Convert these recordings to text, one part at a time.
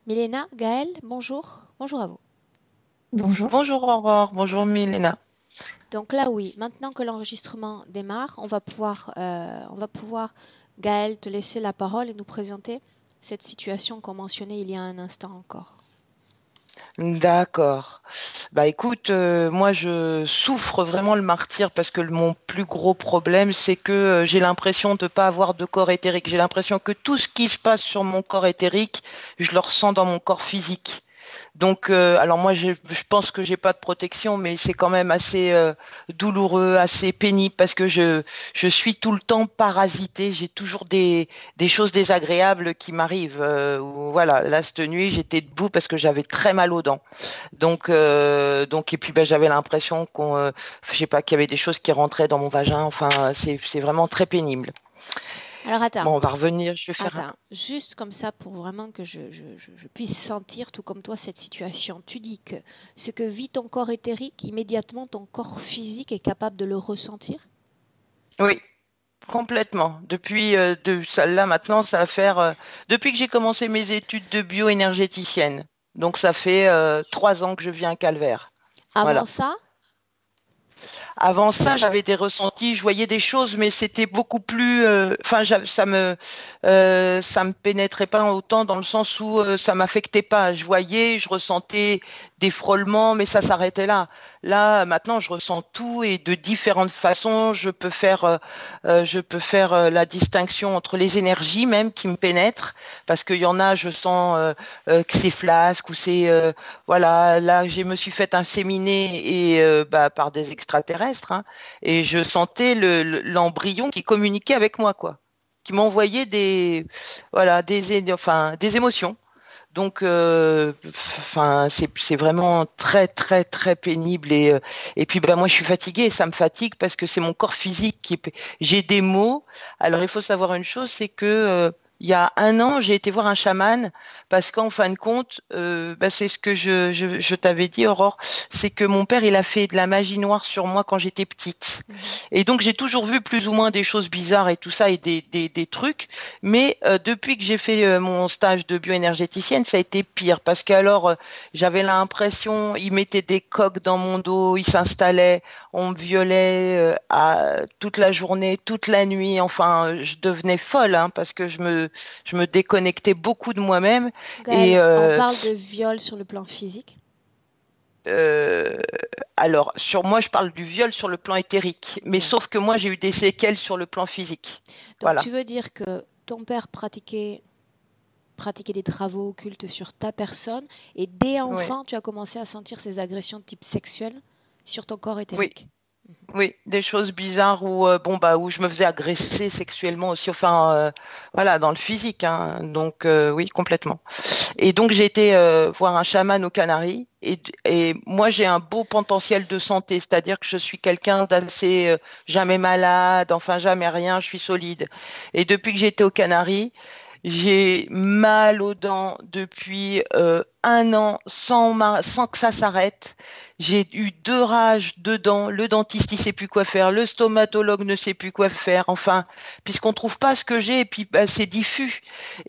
Milena, Gaël, bonjour. Bonjour à vous. Bonjour. Bonjour Aurore, bonjour Milena. Donc là, oui, maintenant que l'enregistrement démarre, on va pouvoir, Gaël, te laisser la parole et nous présenter cette situation qu'on mentionnait il y a un instant encore. D'accord. Bah écoute, moi je souffre vraiment le martyre parce que mon plus gros problème c'est que j'ai l'impression de ne pas avoir de corps éthérique. J'ai l'impression que tout ce qui se passe sur mon corps éthérique, je le ressens dans mon corps physique. Donc, alors moi, je pense que j'ai pas de protection, mais c'est quand même assez douloureux, assez pénible parce que je suis tout le temps parasitée. J'ai toujours des choses désagréables qui m'arrivent. Voilà, là cette nuit, j'étais debout parce que j'avais très mal aux dents. Donc et puis ben, j'avais l'impression je sais pas, qu'il y avait des choses qui rentraient dans mon vagin. Enfin, c'est vraiment très pénible. Alors attends, Bon, on va revenir. Je vais faire un. attends, juste comme ça pour vraiment que je puisse sentir, tout comme toi, cette situation. Tu dis que ce que vit ton corps éthérique, immédiatement ton corps physique est capable de le ressentir? Oui. Complètement. Depuis là maintenant, ça va faire depuis que j'ai commencé mes études de bioénergéticienne. Donc ça fait 3 ans que je vis un calvaire. Avant Voilà. ça, Avant ça, j'avais des ressentis, je voyais des choses, mais c'était beaucoup plus. Enfin, ça me pénétrait pas autant dans le sens où ça m'affectait pas. Je voyais, je ressentais des frôlements, mais ça s'arrêtait là. Là, maintenant, je ressens tout et de différentes façons. Je peux faire la distinction entre les énergies même qui me pénètrent, parce qu'il y en a, je sens que c'est flasque ou c'est voilà, là, je me suis fait inséminer et bah, par des extraterrestres, hein, et je sentais l'embryon qui communiquait avec moi, quoi, qui m'envoyait voilà, enfin, des émotions. Donc, enfin, c'est vraiment très, très, très pénible. Et puis, bah, moi, je suis fatiguée. Ça me fatigue parce que c'est mon corps physique j'ai des maux. Alors, il faut savoir une chose, c'est que il y a un an, j'ai été voir un chaman parce qu'en fin de compte, bah, c'est ce que je t'avais dit, Aurore, c'est que mon père, il a fait de la magie noire sur moi quand j'étais petite. mhm. Et donc, j'ai toujours vu plus ou moins des choses bizarres et tout ça et des trucs. Mais depuis que j'ai fait mon stage de bioénergéticienne, ça a été pire parce qu'alors j'avais l'impression, ils mettaient des coques dans mon dos, ils s'installaient, on me violait toute la journée, toute la nuit. Enfin, je devenais folle, hein, parce que je me déconnectais beaucoup de moi-même. Et Gaël, on parle de viol sur le plan physique. euh, alors, sur moi, je parle du viol sur le plan éthérique, mais Bien. sauf que moi, j'ai eu des séquelles sur le plan physique. Donc tu Voilà. veux dire que ton père pratiquait des travaux occultes sur ta personne et dès Oui, enfant, tu as commencé à sentir ces agressions de type sexuel sur ton corps oui. éthérique. Oui, des choses bizarres où bon bah où je me faisais agresser sexuellement aussi, enfin voilà, dans le physique, hein. Donc oui, complètement. Et donc j'ai été voir un chaman aux Canaries et moi j'ai un beau potentiel de santé, c'est-à-dire que je suis quelqu'un d'assez jamais malade, enfin jamais rien, je suis solide. Et depuis que j'étais aux Canaries, j'ai mal aux dents depuis un an sans que ça s'arrête. J'ai eu 2 rages de dents. Le dentiste, il sait plus quoi faire. Le stomatologue ne sait plus quoi faire. Enfin, puisqu'on trouve pas ce que j'ai, et puis bah, c'est diffus.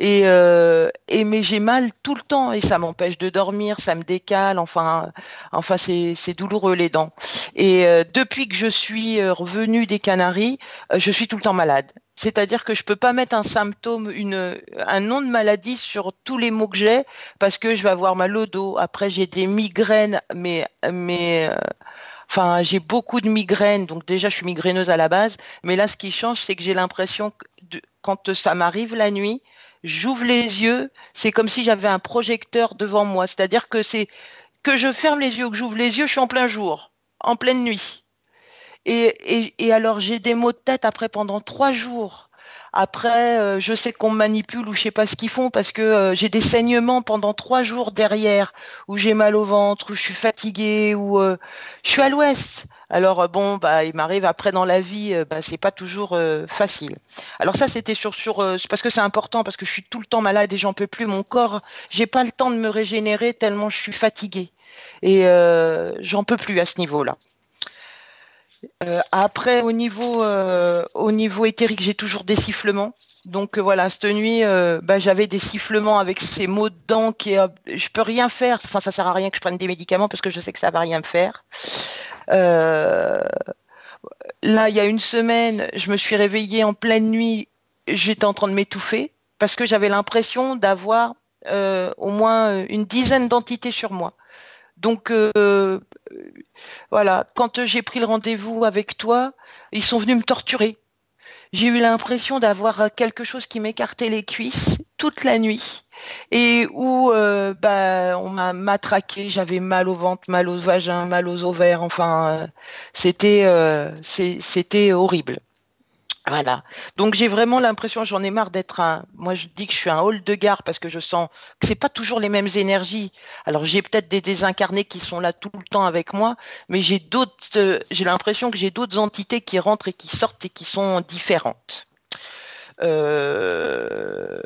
Mais j'ai mal tout le temps et ça m'empêche de dormir, ça me décale. Enfin, c'est douloureux les dents. Et depuis que je suis revenue des Canaries, je suis tout le temps malade. C'est-à-dire que je peux pas mettre un symptôme, un nom de maladie sur tous les maux que j'ai parce que je vais avoir mal au dos. Après, j'ai des migraines, enfin, j'ai beaucoup de migraines. Donc déjà, je suis migraineuse à la base. Mais là, ce qui change, c'est que j'ai l'impression que quand ça m'arrive la nuit, j'ouvre les yeux. C'est comme si j'avais un projecteur devant moi. C'est-à-dire que c'est que je ferme les yeux ou que j'ouvre les yeux, je suis en plein jour, en pleine nuit. Et alors, j'ai des maux de tête après pendant 3 jours. Après, je sais qu'on me manipule ou je sais pas ce qu'ils font parce que j'ai des saignements pendant 3 jours derrière, où j'ai mal au ventre, où je suis fatiguée, où je suis à l'ouest. Alors bon, bah il m'arrive après dans la vie, bah c'est pas toujours facile. Alors ça, c'était c'est parce que c'est important parce que je suis tout le temps malade et j'en peux plus. Mon corps, j'ai pas le temps de me régénérer tellement je suis fatiguée et j'en peux plus à ce niveau-là. Après, au niveau éthérique, j'ai toujours des sifflements. Donc voilà, cette nuit, bah, j'avais des sifflements avec ces maux de dents je peux rien faire. Enfin, ça sert à rien que je prenne des médicaments parce que je sais que ça va rien me faire. Euh, Là, il y a une semaine, je me suis réveillée en pleine nuit. J'étais en train de m'étouffer parce que j'avais l'impression d'avoir au moins une dizaine d'entités sur moi. Donc voilà, quand j'ai pris le rendez-vous avec toi, ils sont venus me torturer. J'ai eu l'impression d'avoir quelque chose qui m'écartait les cuisses toute la nuit et où bah, on m'a matraqué, j'avais mal au ventre, mal au vagin, mal aux ovaires, enfin c'était horrible. Voilà. Donc j'ai vraiment l'impression, j'en ai marre d'être moi je dis que je suis un hall de gare parce que je sens que c'est pas toujours les mêmes énergies. Alors j'ai peut-être des désincarnés qui sont là tout le temps avec moi, mais j'ai l'impression que j'ai d'autres entités qui rentrent et qui sortent et qui sont différentes. Euh,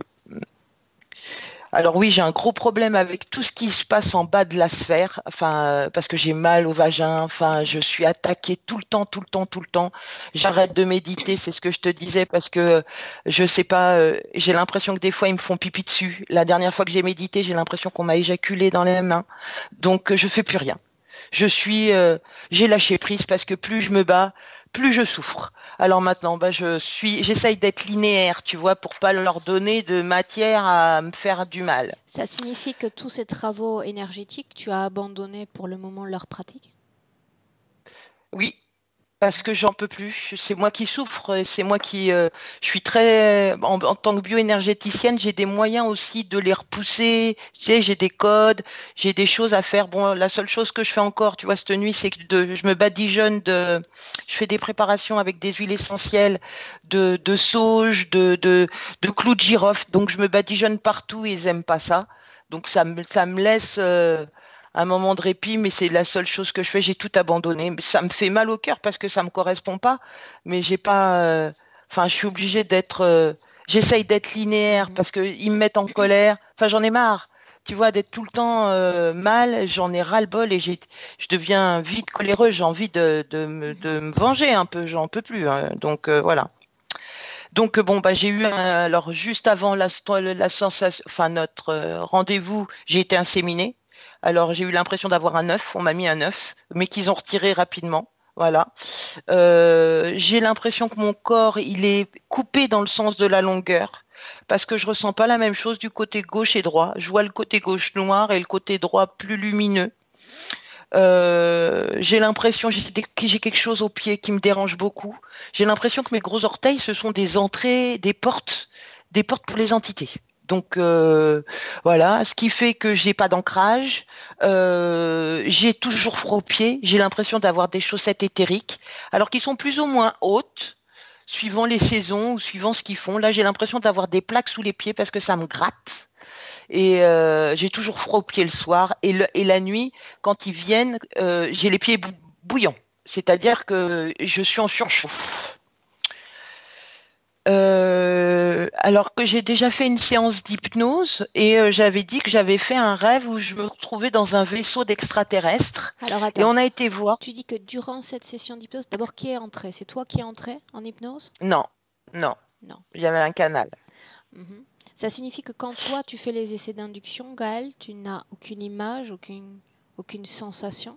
alors oui, j'ai un gros problème avec tout ce qui se passe en bas de la sphère, enfin, parce que j'ai mal au vagin, enfin, je suis attaquée tout le temps, tout le temps, tout le temps. J'arrête de méditer, c'est ce que je te disais, parce que je sais pas, j'ai l'impression que des fois ils me font pipi dessus. La dernière fois que j'ai médité, j'ai l'impression qu'on m'a éjaculé dans les mains, donc je fais plus rien. Je suis, j'ai lâché prise parce que plus je me bats, plus je souffre. Alors maintenant, bah, j'essaye d'être linéaire, tu vois, pour pas leur donner de matière à me faire du mal. Ça signifie que tous ces travaux énergétiques, tu as abandonné pour le moment leur pratique? Oui, parce que j'en peux plus. C'est moi qui souffre, c'est moi qui, je suis très, en tant que bioénergéticienne, j'ai des moyens aussi de les repousser. Tu sais, j'ai des codes, j'ai des choses à faire. Bon, la seule chose que je fais encore, tu vois, cette nuit, c'est que je me badigeonne je fais des préparations avec des huiles essentielles de sauge, de clous de girofle. Donc, je me badigeonne partout et ils aiment pas ça. Donc, ça me laisse, un moment de répit, mais c'est la seule chose que je fais. J'ai tout abandonné. Ça me fait mal au cœur parce que ça me correspond pas, mais j'ai pas. Enfin, je suis obligée d'être. J'essaye d'être linéaire Mhm. parce que ils me mettent en colère. Enfin, j'en ai marre. Tu vois, d'être tout le temps mal, j'en ai ras-le-bol et je deviens vite coléreux. J'ai envie Mhm. de me venger un peu. J'en peux plus, hein. Donc voilà. Donc bon, bah j'ai eu alors juste avant la sensation, enfin notre rendez-vous, j'ai été inséminée. Alors j'ai eu l'impression d'avoir un œuf, on m'a mis un œuf, mais qu'ils ont retiré rapidement. Voilà. J'ai l'impression que mon corps, il est coupé dans le sens de la longueur, parce que je ressens pas la même chose du côté gauche et droit. Je vois le côté gauche noir et le côté droit plus lumineux. J'ai l'impression que j'ai quelque chose au pied qui me dérange beaucoup. J'ai l'impression que mes gros orteils, ce sont des entrées, des portes pour les entités. Donc voilà, ce qui fait que j'ai pas d'ancrage. J'ai toujours froid aux pieds. J'ai l'impression d'avoir des chaussettes éthériques, alors qu'ils sont plus ou moins hautes, suivant les saisons ou suivant ce qu'ils font. Là, j'ai l'impression d'avoir des plaques sous les pieds parce que ça me gratte. Et j'ai toujours froid aux pieds le soir. Et la nuit, quand ils viennent, j'ai les pieds bouillants. C'est-à-dire que je suis en surchauffe. Alors que j'ai déjà fait une séance d'hypnose et j'avais dit que j'avais fait un rêve où je me retrouvais dans un vaisseau d'extraterrestres Alors et attends, on a été voir. tu dis que durant cette session d'hypnose, d'abord qui est entré? C'est toi qui es entré en hypnose? Non, non, Non. il y avait un canal. Mhm. Ça signifie que quand toi tu fais les essais d'induction, Gaël, tu n'as aucune image, aucune sensation?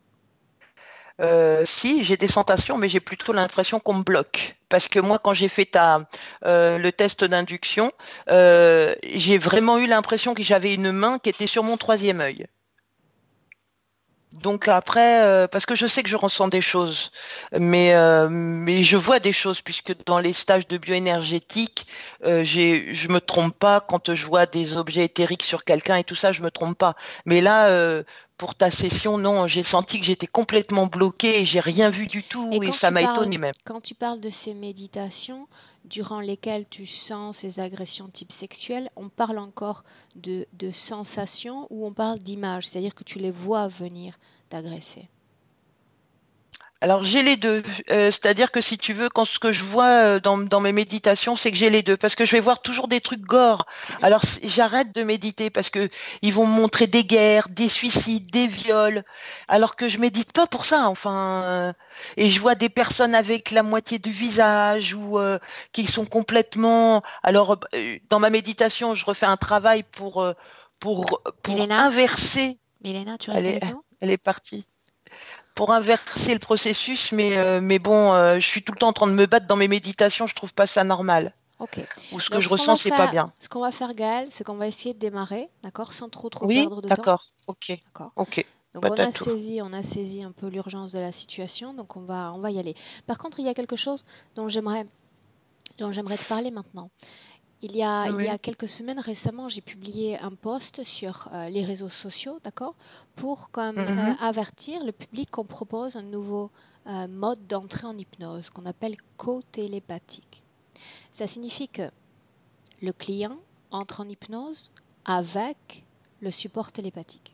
Si, j'ai des sensations, mais j'ai plutôt l'impression qu'on me bloque. Parce que moi, quand j'ai fait le test d'induction, j'ai vraiment eu l'impression que j'avais une main qui était sur mon troisième œil. Donc après, parce que je sais que je ressens des choses, mais je vois des choses puisque dans les stages de bioénergétique, je me trompe pas quand je vois des objets éthériques sur quelqu'un et tout ça, je me trompe pas. Mais là, pour ta session, non, j'ai senti que j'étais complètement bloquée et j'ai rien vu du Et tout et ça m'a étonnée même. quand tu parles de ces méditations durant lesquelles tu sens ces agressions type sexuel, on parle encore de sensations ou on parle d'images, c'est-à-dire que tu les vois venir t'agresser. Alors j'ai les deux. C'est-à-dire que si tu veux, quand ce que je vois dans mes méditations, c'est que j'ai les deux, parce que je vais voir toujours des trucs gore. Alors j'arrête de méditer parce que ils vont me montrer des guerres, des suicides, des viols, alors que je médite pas pour ça. Enfin, et je vois des personnes avec la moitié du visage ou qui sont complètement. Alors dans ma méditation, je refais un travail pour Milena, inverser. Milena, tu Elle restes est avec nous? elle est partie pour inverser le processus, mais bon, je suis tout le temps en train de me battre dans mes méditations, je trouve pas ça normal. Ok. Ou ce que Donc je ressens, c'est pas bien. ce qu'on va faire, Gaël, c'est qu'on va essayer de démarrer, d'accord, sans trop Oui, perdre de temps, d'accord, ok, d'accord. ok, Donc pas à tout. on a saisi un peu l'urgence de la situation, donc on va y aller. Par contre, il y a quelque chose dont j'aimerais te parler maintenant. Il y a Oui. quelques semaines récemment, j'ai publié un post sur les réseaux sociaux, d'accord, pour comme Mhm. avertir le public qu'on propose un nouveau mode d'entrée en hypnose qu'on appelle co-télépathique. Ça signifie que le client entre en hypnose avec le support télépathique.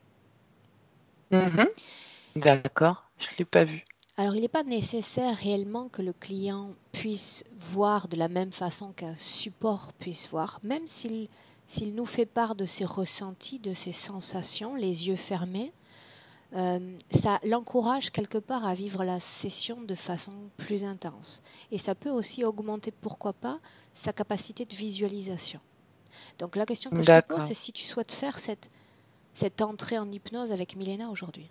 Mhm. D'accord, je l'ai pas vu. Alors, il n'est pas nécessaire réellement que le client puisse voir de la même façon qu'un support puisse voir, même s'il nous fait part de ses ressentis, de ses sensations, les yeux fermés. Ça l'encourage quelque part à vivre la session de façon plus intense. Et ça peut aussi augmenter, pourquoi pas, sa capacité de visualisation. Donc la question que je te pose, D'accord. c'est si tu souhaites faire cette entrée en hypnose avec Milena aujourd'hui.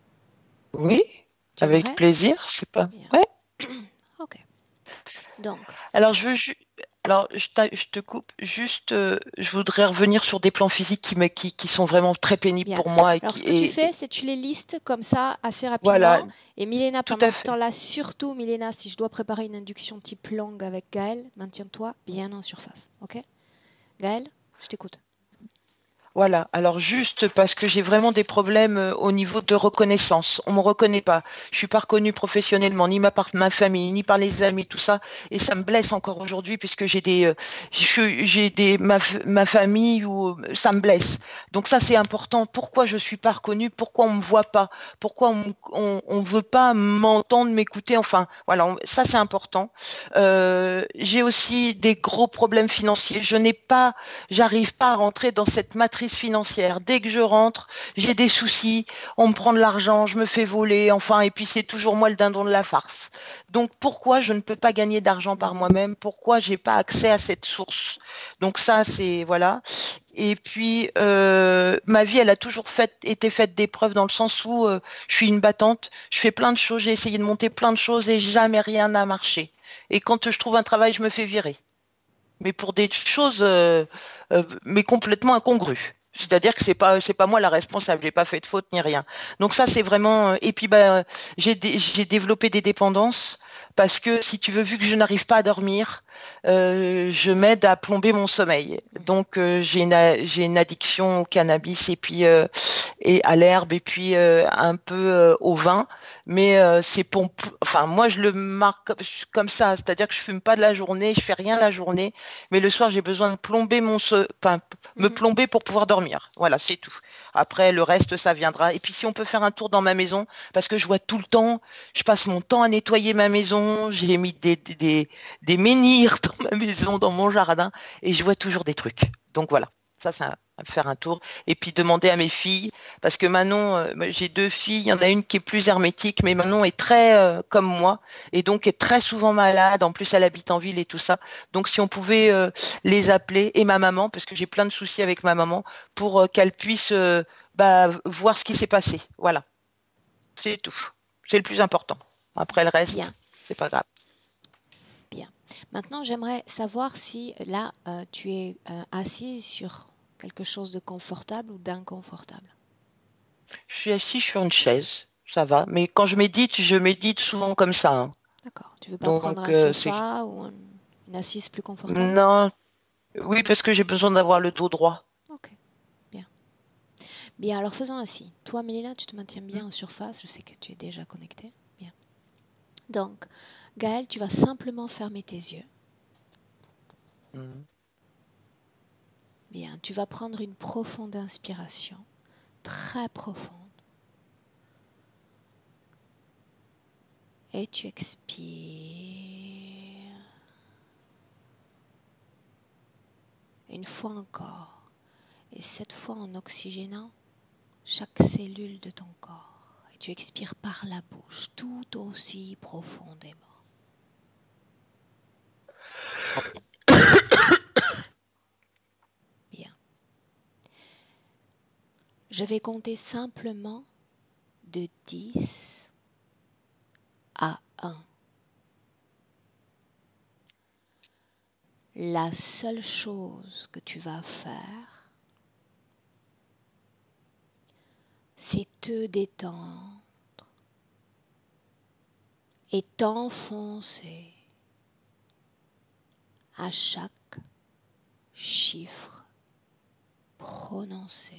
Oui, Tu avec aimerais? plaisir, c'est pas. Bien. Ouais. Ok. Donc, Alors alors je te coupe. Juste, je voudrais revenir sur des plans physiques qui sont vraiment très pénibles bien. pour moi et Alors, qui ce que tu et fais, c'est tu les listes comme ça assez voilà, rapidement. Et Milena, tout pendant à ce fait. temps-là, surtout Milena, si je dois préparer une induction type longue avec Gaël, maintiens-toi bien en surface. Ok? Gaël, je t'écoute. Voilà, alors juste parce que j'ai vraiment des problèmes au niveau de reconnaissance. On me reconnaît pas. Je suis pas reconnue professionnellement, ni par ma famille, ni par les amis, tout ça. Et ça me blesse encore aujourd'hui puisque j'ai ma famille où ça me blesse. Donc ça, c'est important. Pourquoi je suis pas reconnue? Pourquoi on me voit pas? Pourquoi on veut pas m'entendre, m'écouter? Enfin, voilà, ça c'est important. J'ai aussi des gros problèmes financiers. J'arrive pas à rentrer dans cette matrice financière. Dès que je rentre, j'ai des soucis, on me prend de l'argent, je me fais voler, enfin, et puis c'est toujours moi le dindon de la farce. Donc pourquoi je ne peux pas gagner d'argent par Mhm. moi-même? Pourquoi j'ai pas accès à cette source? Donc ça, c'est voilà. Et puis ma vie, elle a toujours été faite d'épreuves dans le sens où je suis une battante, je fais plein de choses, j'ai essayé de monter plein de choses et jamais rien n'a marché. Et quand je trouve un travail, je me fais virer mais pour des choses mais complètement incongrues. C'est-à-dire que c'est pas moi la responsable, j'ai pas fait de faute ni rien. Donc ça c'est vraiment et puis bah j'ai développé des dépendances parce que si tu veux vu que je n'arrive pas à dormir, je m'aide à plomber mon sommeil. Mhm. Donc j'ai une addiction au cannabis et à l'herbe et puis un peu au vin, mais c'est pour enfin moi je le marque comme ça, c'est-à-dire que je fume pas de la journée, je fais rien la journée mais le soir, j'ai besoin de plomber enfin, me Mhm. plomber pour pouvoir dormir. Voilà, c'est tout. Après, le reste, ça viendra. Et puis, si on peut faire un tour dans ma maison, parce que je vois tout le temps, je passe mon temps à nettoyer ma maison, j'ai mis des menhirs dans ma maison, dans mon jardin, et je vois toujours des trucs. Donc voilà, ça va faire un tour. Et puis demander à mes filles, parce que Manon, j'ai deux filles, il y en a une qui est plus hermétique, mais Manon est très comme moi, et donc est très souvent malade. En plus, elle habite en ville et tout ça. Donc, si on pouvait les appeler, et ma maman, parce que j'ai plein de soucis avec ma maman, pour qu'elle puisse voir ce qui s'est passé. Voilà, c'est tout. C'est le plus important. Après le Bien, reste, c'est pas grave. bien. Maintenant, j'aimerais savoir si là, tu es assise sur quelque chose de confortable ou d'inconfortable. Je suis assise sur une chaise, ça va. Mais quand je médite souvent comme ça, hein. D'accord. Tu veux pas prendre Donc, un c'est... sofa ou une assise plus confortable? Non, oui, parce que j'ai besoin d'avoir le dos droit. Ok, bien. Bien, alors faisons ainsi. Toi, Mélina, tu te maintiens bien en surface. Je sais que tu es déjà connectée. Bien. Donc, Gaël, tu vas simplement fermer tes yeux. Mhm. Bien, tu vas prendre une profonde inspiration, très profonde. Et tu expires. Une fois encore. Et cette fois en oxygénant chaque cellule de ton corps. Et tu expires par la bouche tout aussi profondément. Bien. Je vais compter simplement de 10 à 1. La seule chose que tu vas faire, c'est te détendre et t'enfoncer à chaque chiffre prononcé.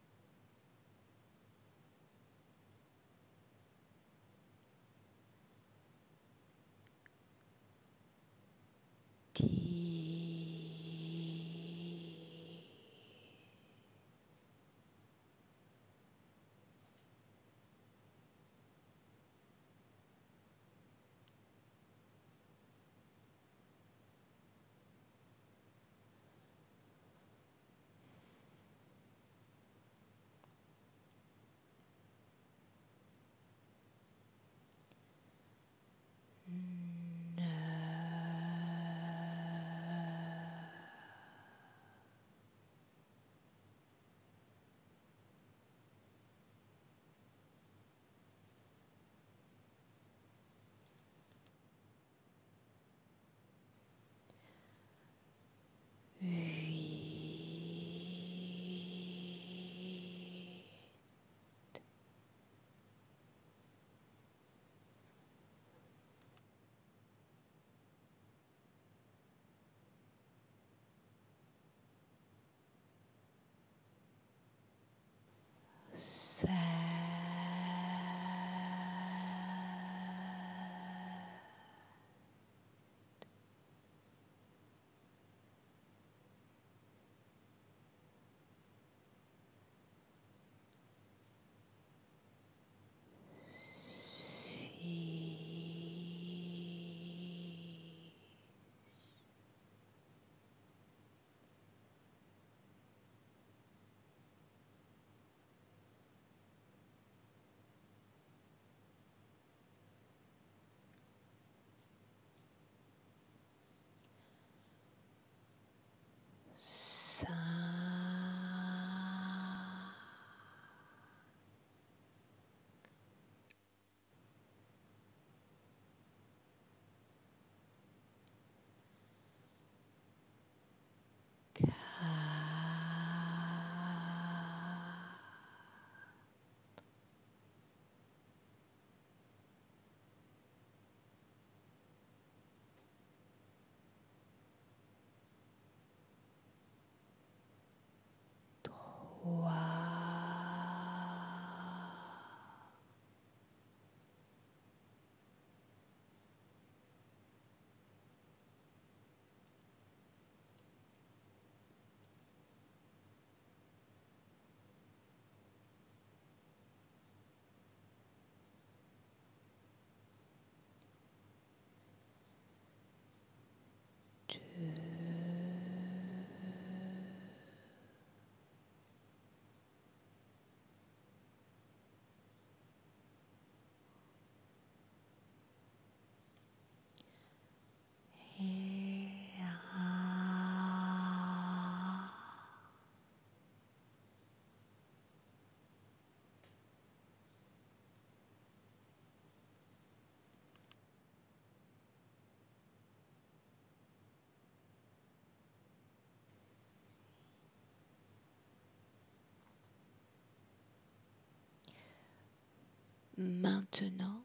Maintenant,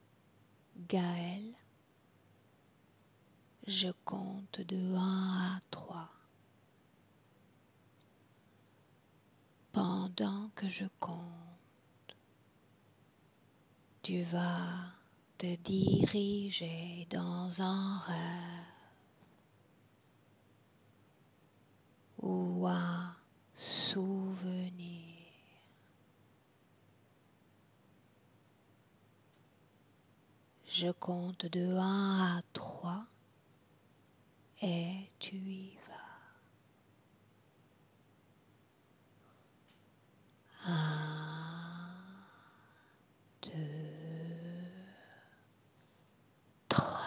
Gaël, je compte de 1 à 3. Pendant que je compte, tu vas te diriger dans un rêve ou un souvenir. Je compte de 1 à 3 et tu y vas. 1, 2, 3.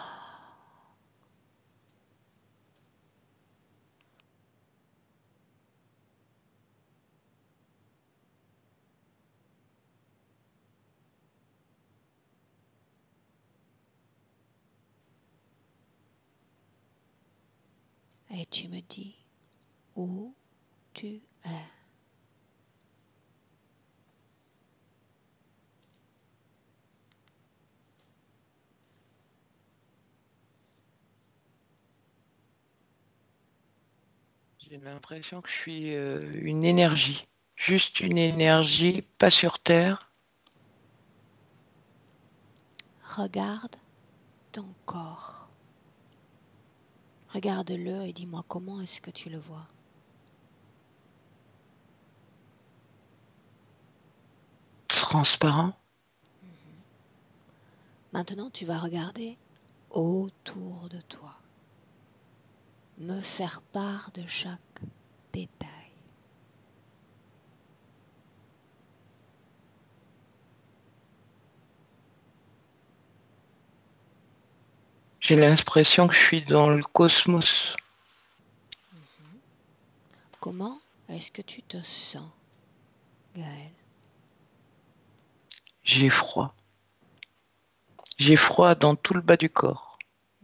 Et tu me dis où tu es. J'ai l'impression que je suis une énergie, juste une énergie, pas sur Terre. Regarde ton corps. Regarde-le et dis-moi comment est-ce que tu le vois. Transparent. Maintenant, tu vas regarder autour de toi. Me faire part de chaque détail. J'ai l'impression que je suis dans le cosmos. Comment est-ce que tu te sens, Gaël? J'ai froid. J'ai froid dans tout le bas du corps.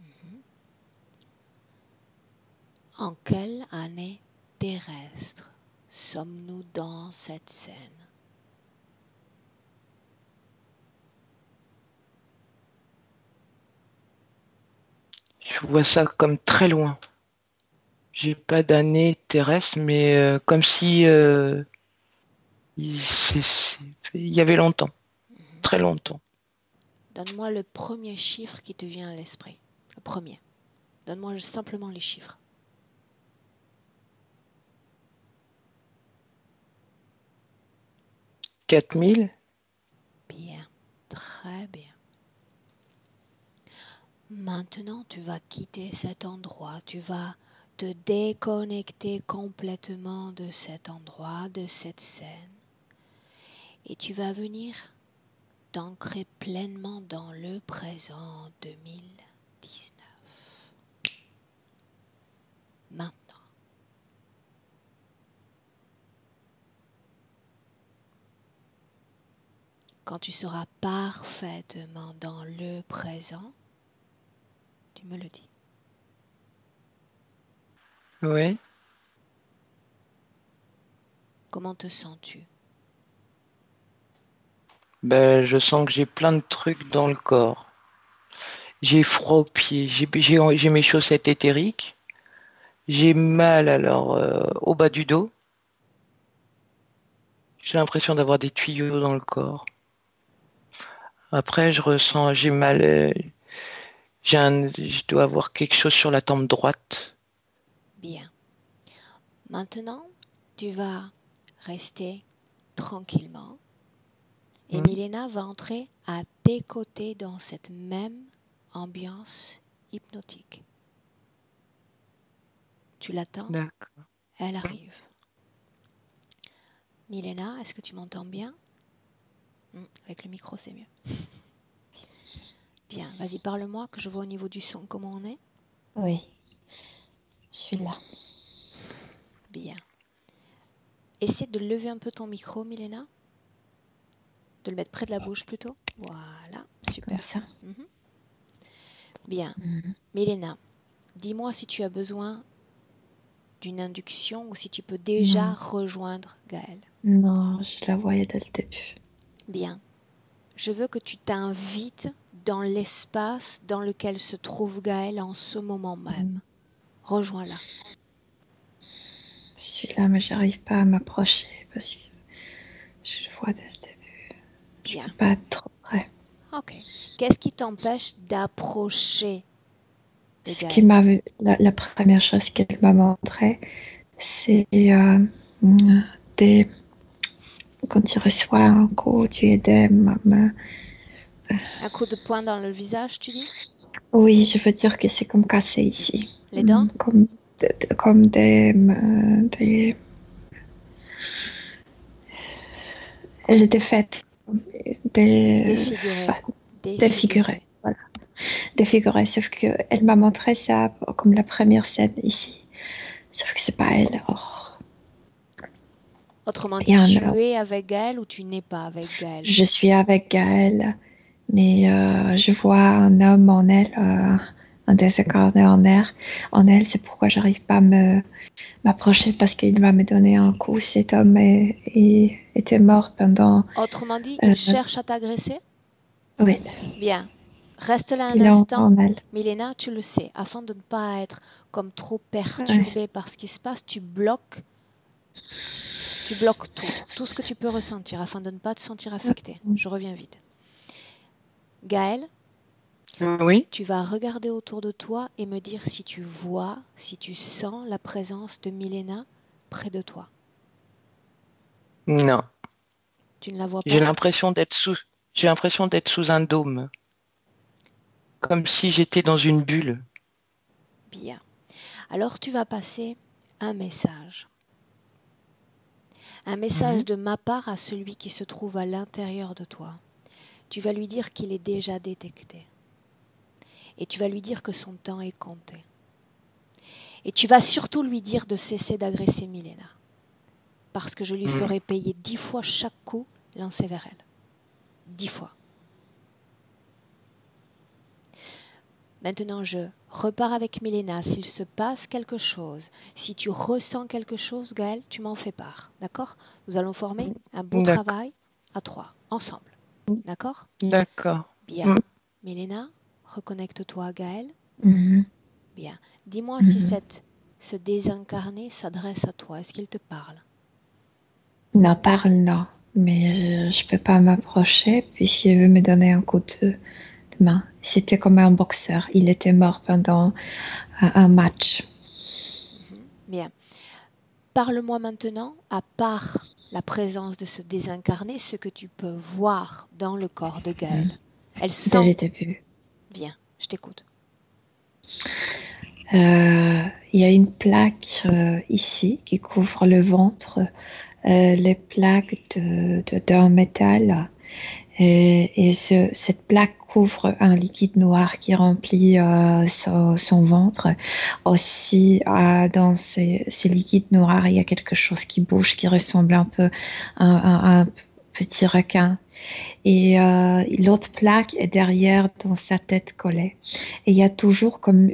En quelle année terrestre sommes-nous dans cette scène? Je vois ça comme très loin. J'ai pas d'année terrestre, mais comme si il y avait longtemps, très longtemps. Donne-moi le premier chiffre qui te vient à l'esprit. Le premier. Donne-moi simplement les chiffres. 4000. Bien, très bien. Maintenant, tu vas quitter cet endroit, tu vas te déconnecter complètement de cet endroit, de cette scène, et tu vas venir t'ancrer pleinement dans le présent 2019. Maintenant. Quand tu seras parfaitement dans le présent, tu me le dis. Oui. Comment te sens-tu? Ben, je sens que j'ai plein de trucs dans le corps. J'ai froid aux pieds. J'ai mes chaussettes éthériques. J'ai mal alors au bas du dos. J'ai l'impression d'avoir des tuyaux dans le corps. Après, je ressens, j'ai mal. Je dois avoir quelque chose sur la tempe droite. Bien. Maintenant, tu vas rester tranquillement et Hmm. Milena va entrer à tes côtés dans cette même ambiance hypnotique. Tu l'attends? D'accord. Elle arrive. Milena, est-ce que tu m'entends bien? Avec le micro, c'est mieux. Bien, vas-y, parle-moi, que je vois au niveau du son comment on est. Oui, je suis là. Bien. Essaie de lever un peu ton micro, Milena. De le mettre près de la bouche plutôt. Voilà, super. Comme ça. Bien. Milena, dis-moi si tu as besoin d'une induction ou si tu peux déjà Non, rejoindre Gaël. non, je la voyais dès le début. Bien. Je veux que tu t'invites dans l'espace dans lequel se trouve Gaël en ce moment même. Rejoins-la. Je suis là, mais j'arrive pas à m'approcher parce que je le vois dès le début. Je Bien. peux pas être trop près. Ok. Qu'est-ce qui t'empêche d'approcher de Ce qui Gaël? m'avait, la première chose qu'elle m'a montré, c'est des, quand tu reçois un coup, tu édèmes ma main Un coup de poing dans le visage, tu dis? Oui, je veux dire que c'est comme cassé ici. Les dents? Comme des défaites, Défiguré. défigurées. Voilà. Défigurées. Sauf qu'elle m'a montré ça comme la première scène ici. Sauf que c'est pas elle. Autrement Il dit, y a tu un es avec Gaël ou tu n'es pas avec Gaël? Je suis avec Gaël, mais je vois un homme en elle, un désincarné en elle. C'est pourquoi j'arrive pas à m'approcher parce qu'il va me donner un coup. Cet homme était mort pendant. Autrement dit, il cherche à t'agresser? Oui, Bien. Reste là un il est instant. en elle. Milena, tu le sais, afin de ne pas être comme trop perturbée par ce qui se passe, tu bloques tout ce que tu peux ressentir afin de ne pas te sentir affecté. Je reviens vite. Gaël, Oui. tu vas regarder autour de toi et me dire si tu vois, si tu sens la présence de Milena près de toi. Non. Tu ne la vois pas? J'ai l'impression d'être sous un dôme. Comme si j'étais dans une bulle. Bien. Alors tu vas passer un message. Un message de ma part à celui qui se trouve à l'intérieur de toi. Tu vas lui dire qu'il est déjà détecté. Et tu vas lui dire que son temps est compté. Et tu vas surtout lui dire de cesser d'agresser Milena. Parce que je lui ferai payer 10 fois chaque coup lancé vers elle. 10 fois. Maintenant, je repars avec Milena. S'il se passe quelque chose, si tu ressens quelque chose, Gaël, tu m'en fais part. D'accord? Nous allons former un beau travail à 3, ensemble. D'accord? D'accord. Bien. Milena, reconnecte-toi à Gaël. Bien. Dis-moi si ce désincarné s'adresse à toi. Est-ce qu'il te parle? Non, parle, non. Mais je peux pas m'approcher puisqu'il veut me donner un coup de main. C'était comme un boxeur. Il était mort pendant un match. Bien. Parle-moi maintenant, à part la présence de ce désincarné, ce que tu peux voir dans le corps de Gaël. Elle sent... Dès le début. Bien, je t'écoute. Il y a une plaque ici qui couvre le ventre. Les plaques d'un métal. Et cette plaque couvre un liquide noir qui remplit son ventre. Aussi, dans ces liquides noirs, il y a quelque chose qui bouge, qui ressemble un peu à un petit requin. Et l'autre plaque est derrière dans sa tête collée. Et il y a toujours comme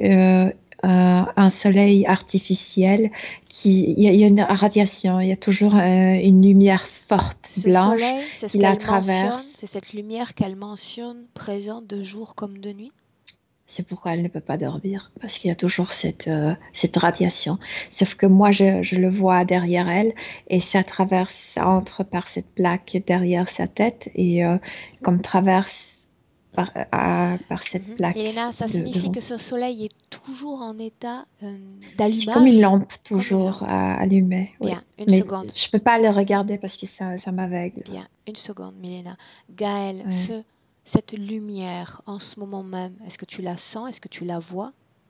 un soleil artificiel il y a une radiation, il y a toujours une lumière forte, blanche, soleil, c'est ce qui la qu'elle mentionne, traverse. c'est cette lumière qu'elle mentionne présente de jour comme de nuit? C'est pourquoi elle ne peut pas dormir, parce qu'il y a toujours cette radiation. Sauf que moi, je le vois derrière elle, et ça entre par cette plaque derrière sa tête, et comme traverse par cette plaque. Milena, ça signifie que ce soleil est toujours en état d'allumage? C'est comme une lampe, toujours allumée. Bien, oui. une seconde. Je ne peux pas le regarder parce que ça m'aveugle. Bien, une seconde, Milena. Gaël, cette lumière, en ce moment même, est-ce que tu la sens? Est-ce que tu la vois?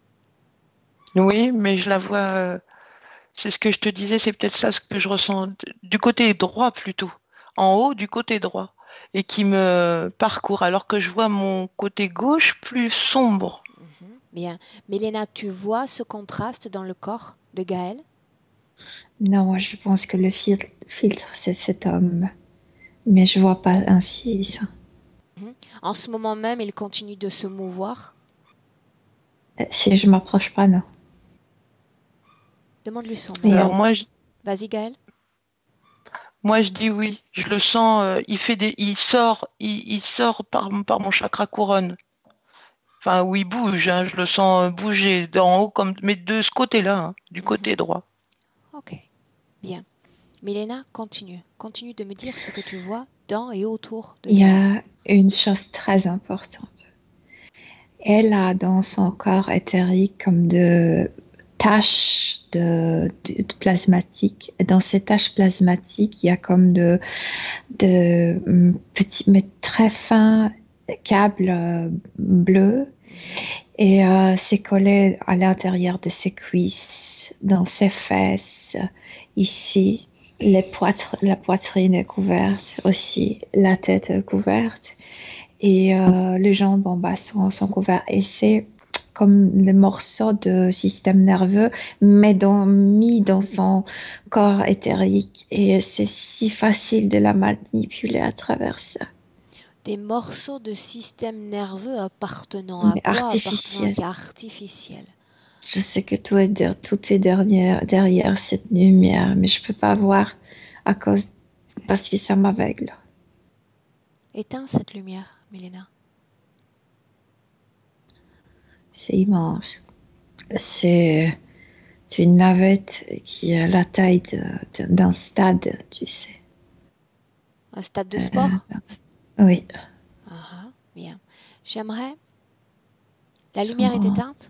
Oui, mais je la vois. C'est ce que je te disais, c'est peut-être ça ce que je ressens du côté droit plutôt. En haut, du côté droit. Et qui me parcourt, alors que je vois mon côté gauche plus sombre. Bien. Milena, tu vois ce contraste dans le corps de Gaël? Non, moi je pense que le filtre, c'est cet homme. Mais je vois pas ainsi ça. En ce moment même, il continue de se mouvoir? Si je m'approche pas, non. Demande-lui son nom. Alors Vas-y, Gaël. Moi, je dis oui. Je le sens. Il sort par mon chakra couronne. Enfin, où il bouge. Hein, je le sens bouger d'en haut, mais de ce côté-là, hein, du côté droit. Ok. Bien. Milena, continue. Continue de me dire ce que tu vois dans et autour de Il y a une chose très importante. Elle a dans son corps éthérique comme de taches de plasmatiques. Et dans ces taches plasmatiques, il y a comme de petits, mais très fins câble bleu et c'est collé à l'intérieur de ses cuisses, dans ses fesses, ici. La poitrine est couverte aussi, la tête est couverte et les jambes en bas sont couvertes. Et c'est comme des morceaux de système nerveux, mais mis dans son corps éthérique. Et c'est si facile de la manipuler à travers ça. Des morceaux de système nerveux appartenant à Mais quoi? Appartenant à artificiel. qui? Artificiel. Je sais que tout est derrière cette lumière, mais je peux pas voir parce que ça m'aveugle. Éteins cette lumière, Milena. C'est immense. C'est une navette qui a la taille d'un stade, tu sais. Un stade de sport? Oui. Ah, bien. J'aimerais. La lumière est éteinte?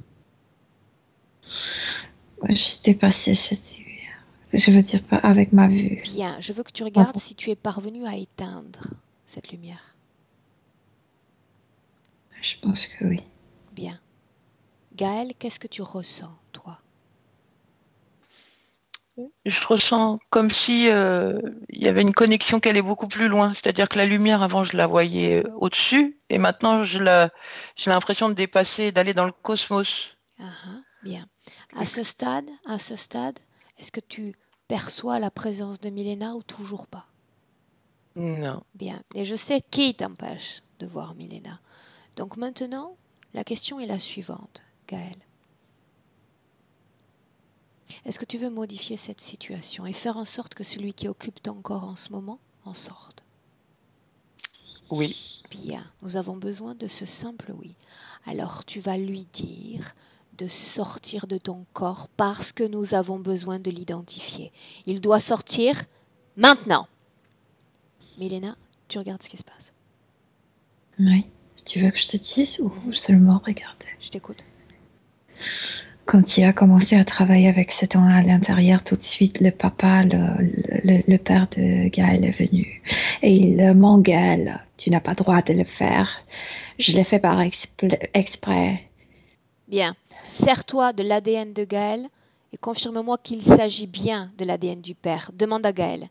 J'étais passée cette lumière. Je veux dire, pas avec ma vue. Bien. Je veux que tu regardes si tu es parvenu à éteindre cette lumière. Je pense que oui. Bien. Gaël, qu'est-ce que tu ressens, toi? Je ressens comme si il y avait une connexion qui allait beaucoup plus loin. C'est-à-dire que la lumière, avant, je la voyais au-dessus, et maintenant, j'ai l'impression de dépasser, d'aller dans le cosmos. Bien. À ce stade, est-ce que tu perçois la présence de Milena ou toujours pas? Non. Bien. Et je sais qui t'empêche de voir Milena. Donc maintenant, la question est la suivante, Gaël. Est-ce que tu veux modifier cette situation et faire en sorte que celui qui occupe ton corps en ce moment en sorte? Oui. Bien, nous avons besoin de ce simple oui. Alors tu vas lui dire de sortir de ton corps parce que nous avons besoin de l'identifier. Il doit sortir maintenant. Milena, tu regardes ce qui se passe. Oui. Tu veux que je te dise ou seulement regarder? Je t'écoute. Quand il a commencé à travailler avec cet homme à l'intérieur, tout de suite, le papa, le père de Gaël est venu. Et il m'engueule. Tu n'as pas droit de le faire. Je l'ai fait par exprès. Bien. Sers-toi de l'ADN de Gaël et confirme-moi qu'il s'agit bien de l'ADN du père. Demande à Gaël.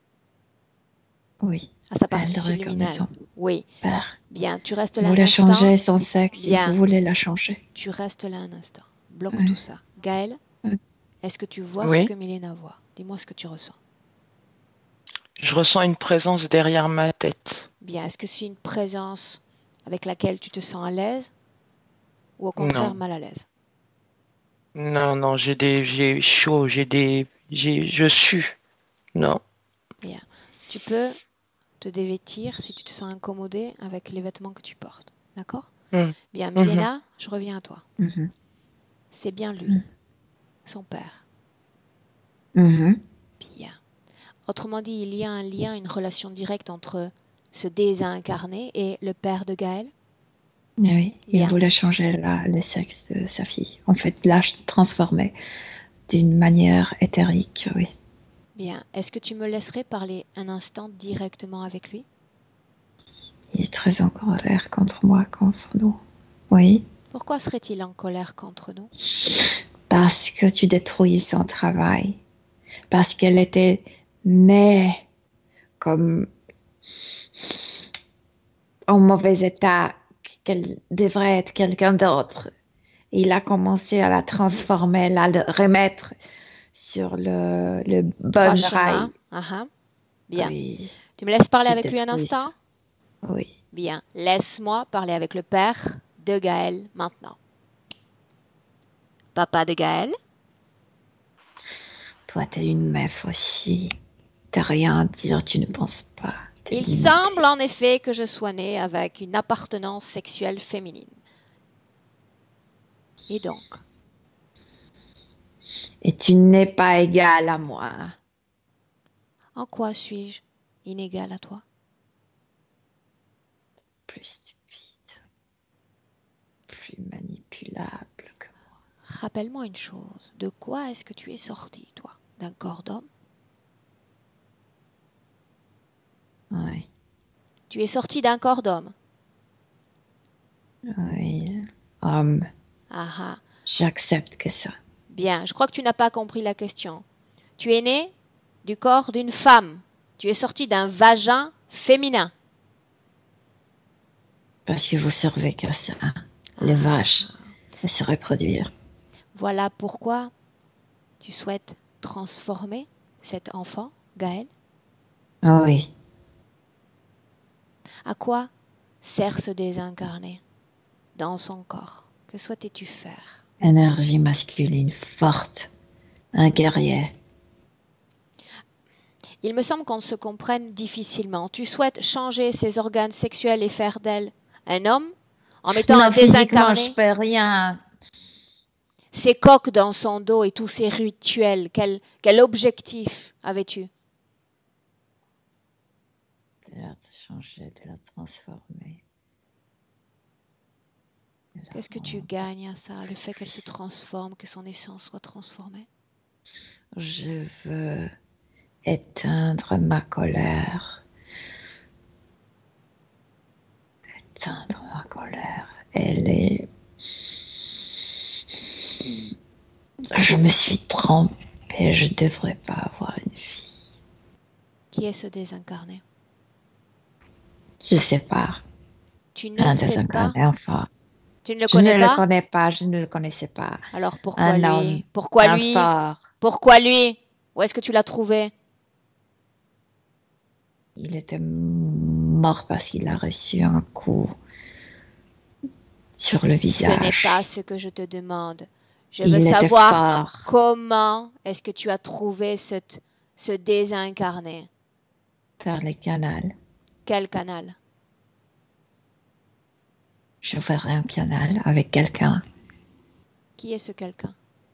Oui. À sa partie subliminale. Oui. Père. Bien, tu restes Vous là un voulez instant. changer son sexe. Bien. Vous voulez la changer. Tu restes là un instant. Bloque tout ça. Gaël, est-ce que tu vois ce que Milena voit? Dis-moi ce que tu ressens. Je ressens une présence derrière ma tête. Bien, est-ce que c'est une présence avec laquelle tu te sens à l'aise ou au contraire mal à l'aise? Non, j'ai chaud, je sue. Non. Bien. Tu peux te dévêtir si tu te sens incommodé avec les vêtements que tu portes. D'accord? Bien, Milena, je reviens à toi. C'est bien lui, son père. Bien. Autrement dit, il y a un lien, une relation directe entre ce désincarné et le père de Gaël? Oui, il voulait changer le sexe de sa fille. En fait, l'âge transformé d'une manière éthérique, oui. Bien. Est-ce que tu me laisserais parler un instant directement avec lui? Il est très en colère contre moi, contre nous. Oui. Pourquoi serait-il en colère contre nous? Parce que tu détruis son travail. Parce qu'elle était née comme en mauvais état, qu'elle devrait être quelqu'un d'autre. Il a commencé à la transformer, à la remettre sur le bon rail. Bien. Oui. Tu me laisses parler avec lui un instant? Oui. Bien. Laisse-moi parler avec le père de Gaël maintenant. Papa de Gaël? Toi, t'es une meuf aussi. T'as rien à dire, tu ne penses pas. Il semble en effet que je sois née avec une appartenance sexuelle féminine. Et donc? Et tu n'es pas égale à moi. En quoi suis-je inégale à toi? Plus stupide. Plus manipulable que moi. Rappelle-moi une chose. De quoi est-ce que tu es sortie, toi? D'un corps d'homme? Oui. Tu es sortie d'un corps d'homme? homme. Ah ah. J'accepte que ça. Bien, je crois que tu n'as pas compris la question. Tu es né du corps d'une femme. Tu es sorti d'un vagin féminin. Parce que vous servez qu'à ça. Les vaches, elles se reproduire. Voilà pourquoi tu souhaites transformer cet enfant, Gaël. Ah oui, À quoi sert ce désincarné dans son corps? Que souhaitais-tu faire? énergie masculine forte, un guerrier. Il me semble qu'on se comprenne difficilement. Tu souhaites changer ses organes sexuels et faire d'elle un homme en mettant un Non, physiquement, je désincarné? peux rien. Ses coques dans son dos et tous ses rituels, quel objectif avais-tu? De la changer, de la transformer. Qu'est-ce que tu gagnes à ça, le fait qu'elle se transforme, que son essence soit transformée? Je veux éteindre ma colère. Éteindre ma colère. Elle est. Je me suis trompée, je devrais pas avoir une fille. Qui est ce désincarné? Je sais pas. Tu ne Un sais pas? désincarné, enfin. Tu ne le Je ne connais le pas? connais pas, je ne le connaissais pas. Alors pourquoi Un lui? homme, Pourquoi un lui? fort. Pourquoi lui? Où est-ce que tu l'as trouvé? Il était mort parce qu'il a reçu un coup sur le Ce n'est visage. pas ce que je te demande. Je veux Il était savoir fort. comment est-ce que tu as trouvé ce désincarné. Par les canals. Quel canal? Je ferai un canal avec quelqu'un. Qui est ce quelqu'un?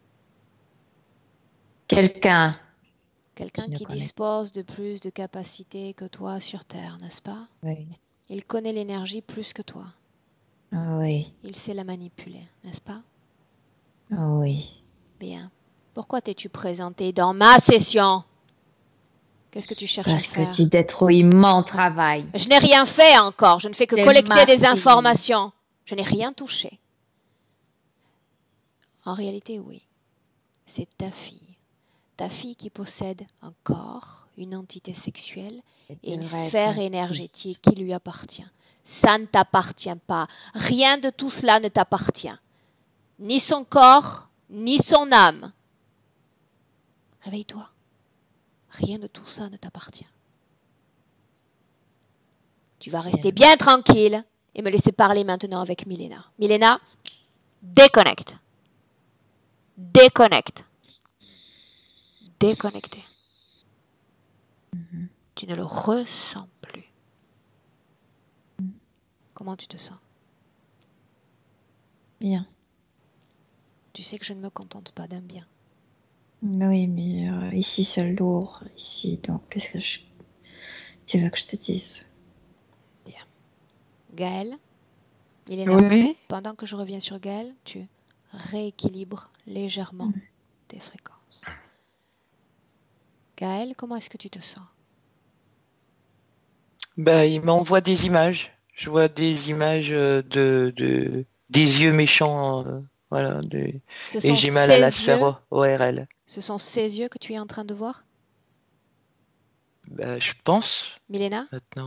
Quelqu'un. Quelqu'un qui dispose de plus de capacités que toi sur Terre, n'est-ce pas? Oui. Il connaît l'énergie plus que toi. Oui. Il sait la manipuler, n'est-ce pas? Oui. Bien. Pourquoi t'es-tu présenté dans ma session? Qu'est-ce que tu cherches à Parce faire? que tu détruis mon travail. Je n'ai rien fait encore. Je ne fais que collecter des informations. Je n'ai rien touché. En réalité, oui. C'est ta fille. Ta fille qui possède un corps, une entité sexuelle et une sphère énergétique qui lui appartient. Ça ne t'appartient pas. Rien de tout cela ne t'appartient. Ni son corps, ni son âme. Réveille-toi. Rien de tout ça ne t'appartient. Tu vas rester bien tranquille et me laisser parler maintenant avec Milena. Milena, déconnecte. Déconnecte. Déconnecté. Tu ne le ressens plus. Comment tu te sens? Bien. Tu sais que je ne me contente pas d'un bien. Oui, mais ici c'est lourd. Ici, donc qu'est-ce que tu veux que je te dise? Bien. Gaël, Milena, Oui. pendant que je reviens sur Gaël, tu rééquilibres légèrement tes fréquences. Gaël, comment est-ce que tu te sens? Bah, il m'envoie des images. Je vois des images des yeux méchants, voilà, et j'ai mal à la sphère ORL. Ce sont ces yeux que tu es en train de voir? Bah, je pense, Milena? maintenant.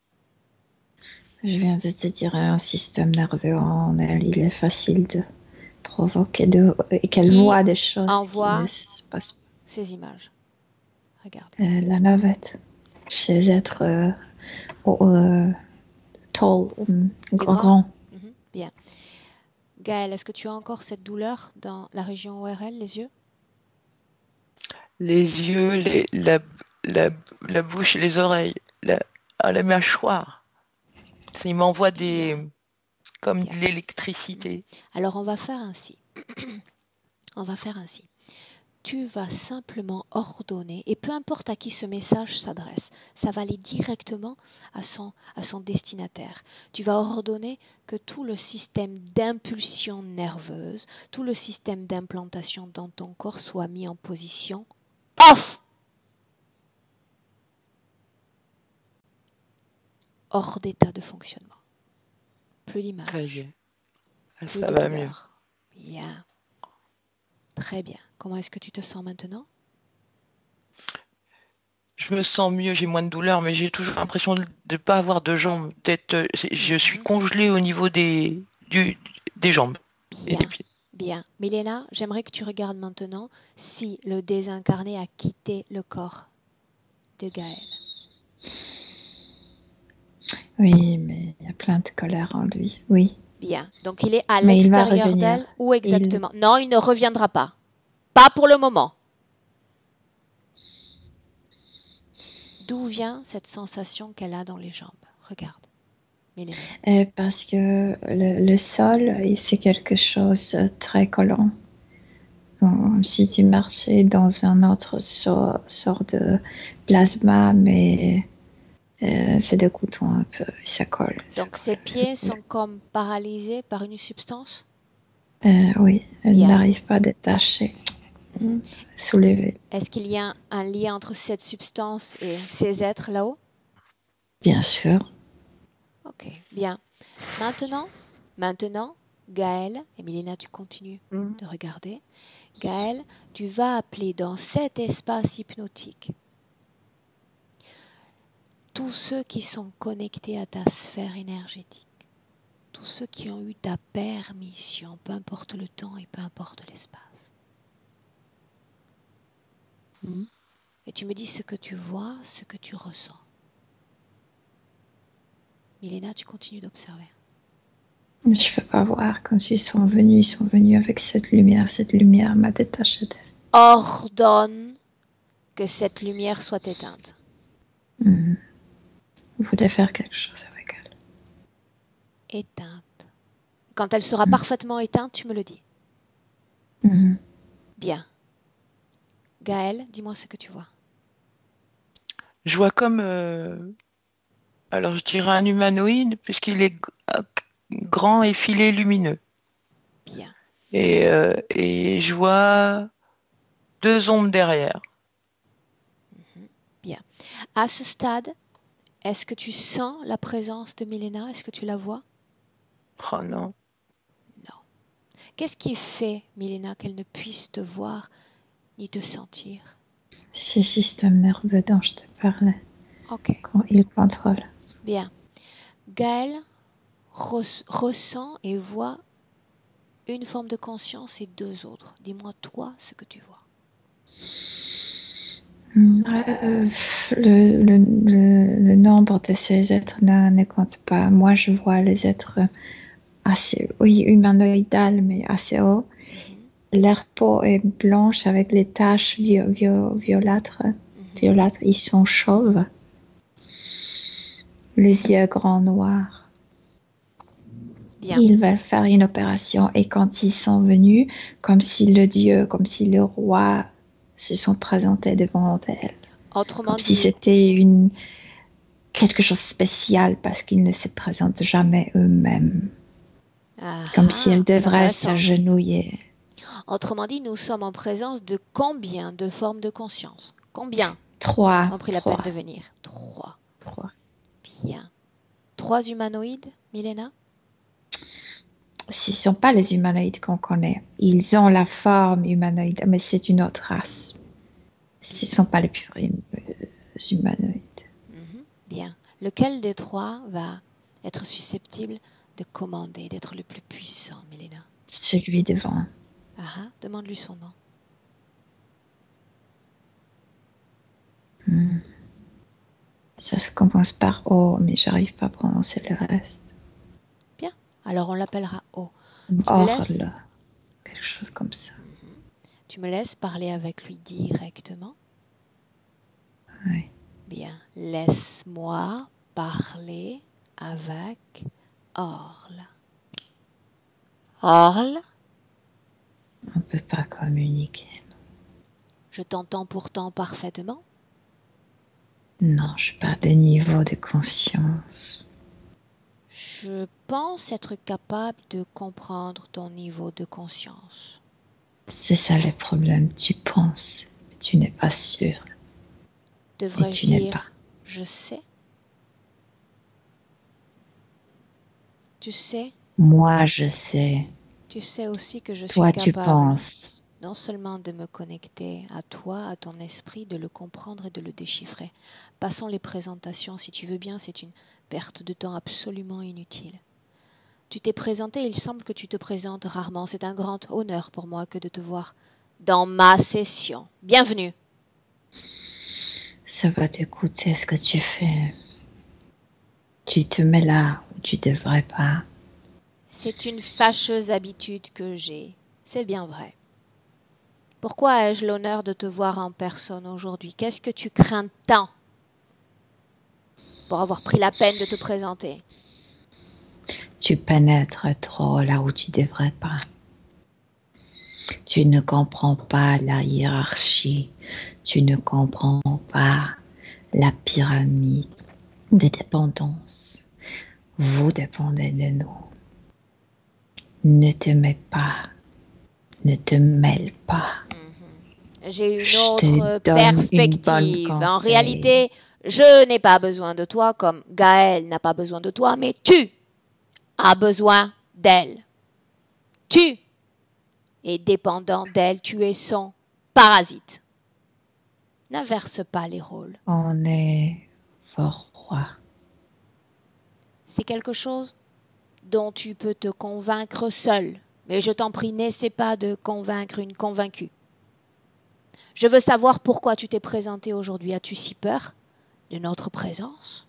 Je viens de te dire un système nerveux en elle, il est facile de provoquer et qu'elle voit des choses qui ne se passent pas. Ces images. Regarde. La navette, chez êtres tall, grand. Bien. Gaël, est-ce que tu as encore cette douleur dans la région ORL, les yeux? Les yeux, la bouche, les oreilles, la mâchoire. Il m'envoie comme de l'électricité. Alors on va faire ainsi. On va faire ainsi. Tu vas simplement ordonner, et peu importe à qui ce message s'adresse, ça va aller directement à son destinataire. Tu vas ordonner que tout le système d'impulsion nerveuse, tout le système d'implantation dans ton corps soit mis en position off. Hors d'état de fonctionnement. Plus d'image. Plus Ça de va mieux. douleur. Bien. Très bien. Comment est-ce que tu te sens maintenant? Je me sens mieux, j'ai moins de douleur, mais j'ai toujours l'impression de ne pas avoir de jambes. Je suis Mhm. congelée au niveau des jambes et des Bien. pieds. Bien. Milena, j'aimerais que tu regardes maintenant si le désincarné a quitté le corps de Gaël. Oui, mais il y a plein de colère en lui. Oui, Bien. Donc il est à mais il va l'extérieur revenir. d'elle. Où Il, exactement? Non, il ne reviendra pas. Pas pour le moment. D'où vient cette sensation qu'elle a dans les jambes? Regarde, Milena. parce que le sol, c'est quelque chose de très collant. Si tu marchais dans un autre sort de plasma, mais fait de coton un peu, ça colle. Ça Donc ses pieds colle. sont comme paralysés par une substance? Oui, elle Bien. n'arrive pas à détacher, Mhm. soulever. Est-ce qu'il y a un lien entre cette substance et ces êtres là-haut? Bien sûr. Ok, bien. Maintenant, Gaël, et Milena, tu continues de regarder. Gaël, tu vas appeler dans cet espace hypnotique tous ceux qui sont connectés à ta sphère énergétique, tous ceux qui ont eu ta permission, peu importe le temps et peu importe l'espace. Mhm. Et tu me dis ce que tu vois, ce que tu ressens. Milena, tu continues d'observer. Je ne peux pas voir quand ils sont venus avec cette lumière m'a détaché d'elle. Ordonne que cette lumière soit éteinte. Vous voulez faire quelque chose avec elle. Éteinte. Quand elle sera parfaitement éteinte, tu me le dis. Bien. Gaël, dis-moi ce que tu vois. Je vois comme, alors je dirais un humanoïde, puisqu'il est grand et filé lumineux. Bien. Et je vois deux ombres derrière. Bien. À ce stade, est-ce que tu sens la présence de Milena? Est-ce que tu la vois? Oh non. Non. Qu'est-ce qui fait, Milena, qu'elle ne puisse te voir ni te sentir? C'est le système nerveux dont je te parlais, Ok. quand il contrôle. Bien. Gaël ressent et voit une forme de conscience et deux autres. Dis-moi toi ce que tu vois. Le nombre de ces êtres ne compte pas. Moi, je vois les êtres assez, oui, humanoïdales, mais assez hauts. Leur peau est blanche avec les taches violâtres. Ils sont chauves. Les yeux grands noirs. Bien. Ils veulent faire une opération et quand ils sont venus, comme si le dieu, comme si le roi se sont présentés devant elle. Autrement Comme si dit, c'était quelque chose de spécial parce qu'ils ne se présentent jamais eux-mêmes. Comme si elle c'est devrait intéressant. s'agenouiller. Autrement dit, nous sommes en présence de combien de formes de conscience? Combien Trois. ont pris la peine de venir? Trois. Bien. Trois humanoïdes, Milena? Ce ne sont pas les humanoïdes qu'on connaît. Ils ont la forme humanoïde, mais c'est une autre race. Ce ne sont pas les purs humanoïdes. Bien. Lequel des trois va être susceptible de commander, d'être le plus puissant, Milena? Celui devant. Demande-lui son nom. Ça se commence par O, mais j'arrive pas à prononcer le reste. Bien. Alors on l'appellera O. Orle. Quelque chose comme ça. Tu me laisses parler avec lui directement? Oui. Bien. Laisse-moi parler avec Orle. Orle? On ne peut pas communiquer. Je t'entends pourtant parfaitement. Non, je parle de niveau de conscience. Je pense être capable de comprendre ton niveau de conscience. C'est ça le problème. Tu penses, mais tu n'es pas sûr. Devrais-je dire je sais? Tu sais? Moi, je sais. Tu sais aussi que je suis Toi, tu capable penses. non seulement de me connecter à toi, à ton esprit, de le comprendre et de le déchiffrer. Passons les présentations, si tu veux bien, c'est une perte de temps absolument inutile. Tu t'es présenté, il semble que tu te présentes rarement. C'est un grand honneur pour moi que de te voir dans ma session. Bienvenue. Ça va te coûter ce que tu fais. Tu te mets là où tu devrais pas. C'est une fâcheuse habitude que j'ai. C'est bien vrai. Pourquoi ai-je l'honneur de te voir en personne aujourd'hui? Qu'est-ce que tu crains tant pour avoir pris la peine de te présenter? Tu pénètres trop là où tu devrais pas. Tu ne comprends pas la hiérarchie. Tu ne comprends pas la pyramide de dépendance. Vous dépendez de nous. Ne te mets pas. Ne te mêle pas. J'ai une Je autre te donne une bonne perspective. En conseil. réalité, je n'ai pas besoin de toi comme Gaël n'a pas besoin de toi, mais tu as besoin d'elle. Tu es dépendant d'elle, tu es son parasite. N'inverse pas les rôles. On est fort roi. C'est quelque chose dont tu peux te convaincre seul. Mais je t'en prie, n'essaie pas de convaincre une convaincue. Je veux savoir pourquoi tu t'es présenté aujourd'hui. As-tu si peur de notre présence?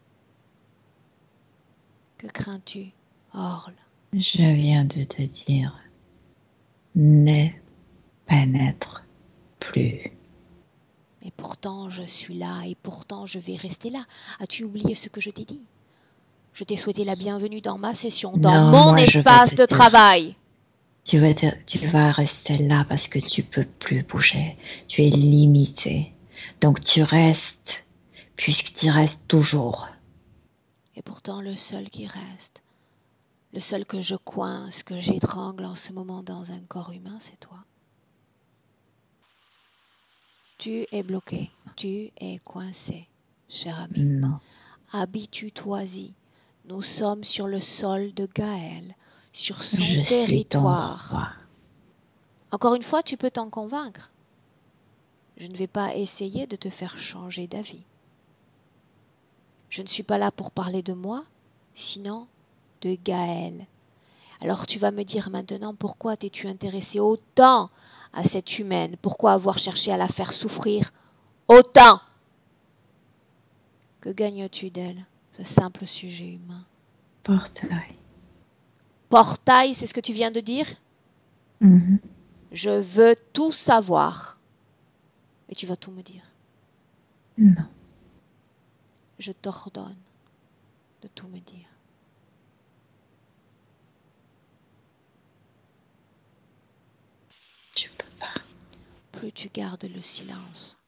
Que crains-tu, Orle? Je viens de te dire, ne pénètre plus. Mais pourtant je suis là et pourtant je vais rester là. As-tu oublié ce que je t'ai dit? Je t'ai souhaité la bienvenue dans ma session, dans Non, mon moi, je vais espace te de dire. travail. Tu vas rester là parce que tu peux plus bouger. Tu es limité. Donc tu restes, puisque tu restes toujours. Et pourtant le seul qui reste, le seul que je coince, que j'étrangle en ce moment dans un corps humain, c'est toi. Tu es bloqué, tu es coincé, cher ami. Non. Habitue-toi-y. Nous sommes sur le sol de Gaël, sur son Je suis ton territoire. roi. Encore une fois, tu peux t'en convaincre. Je ne vais pas essayer de te faire changer d'avis. Je ne suis pas là pour parler de moi, sinon de Gaël. Alors tu vas me dire maintenant pourquoi t'es-tu intéressé autant à cette humaine? Pourquoi avoir cherché à la faire souffrir autant? Que gagnes-tu d'elle, ce simple sujet humain? Portail. Portail, c'est ce que tu viens de dire? Mhm. Je veux tout savoir. Et tu vas tout me dire. Non. Je t'ordonne de tout me dire. Tu peux pas. Plus tu gardes le silence,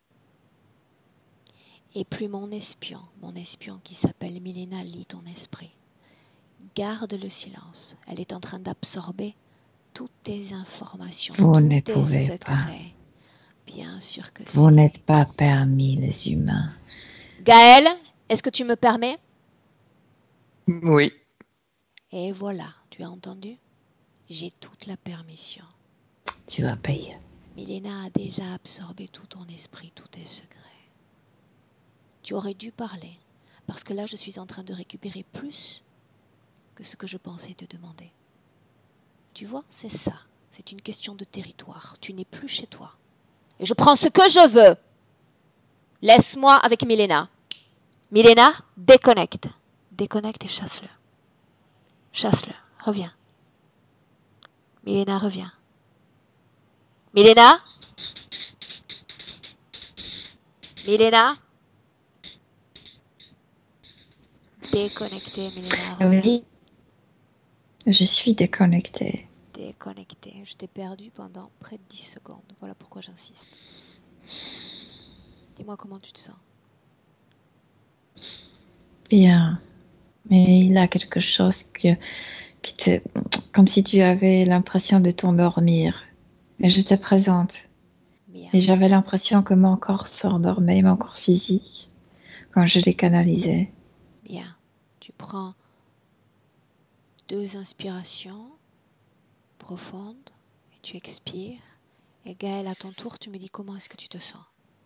et plus mon espion qui s'appelle Milena lit ton esprit. Garde le silence. Elle est en train d'absorber toutes tes informations, Vous tous ne tes pouvez secrets. pas. Bien sûr que Vous si. n'êtes pas permis, les humains. Gaël, est-ce que tu me permets? Oui. Et voilà, tu as entendu? J'ai toute la permission. Tu vas payer. Milena a déjà absorbé tout ton esprit, tous tes secrets. Tu aurais dû parler, parce que là, je suis en train de récupérer plus que ce que je pensais te demander. Tu vois, c'est ça. C'est une question de territoire. Tu n'es plus chez toi. Et je prends ce que je veux. Laisse-moi avec Milena. Milena, déconnecte. Déconnecte et chasse-le. Chasse-le. Reviens. Milena, reviens. Milena? Milena? Déconnectée, Milena, reviens. Oui. Je suis déconnectée. Déconnectée. Je t'ai perdu pendant près de 10 secondes. Voilà pourquoi j'insiste. Dis-moi comment tu te sens. Bien. Mais il y a quelque chose qui te... Comme si tu avais l'impression de t'endormir. Et je te présente. Bien. Et j'avais l'impression que mon corps s'endormait, mon corps physique, quand je les canalisais. Bien. Tu prends 2 inspirations profondes et tu expires. Et Gaëlle, à ton tour, tu me dis comment est-ce que tu te sens?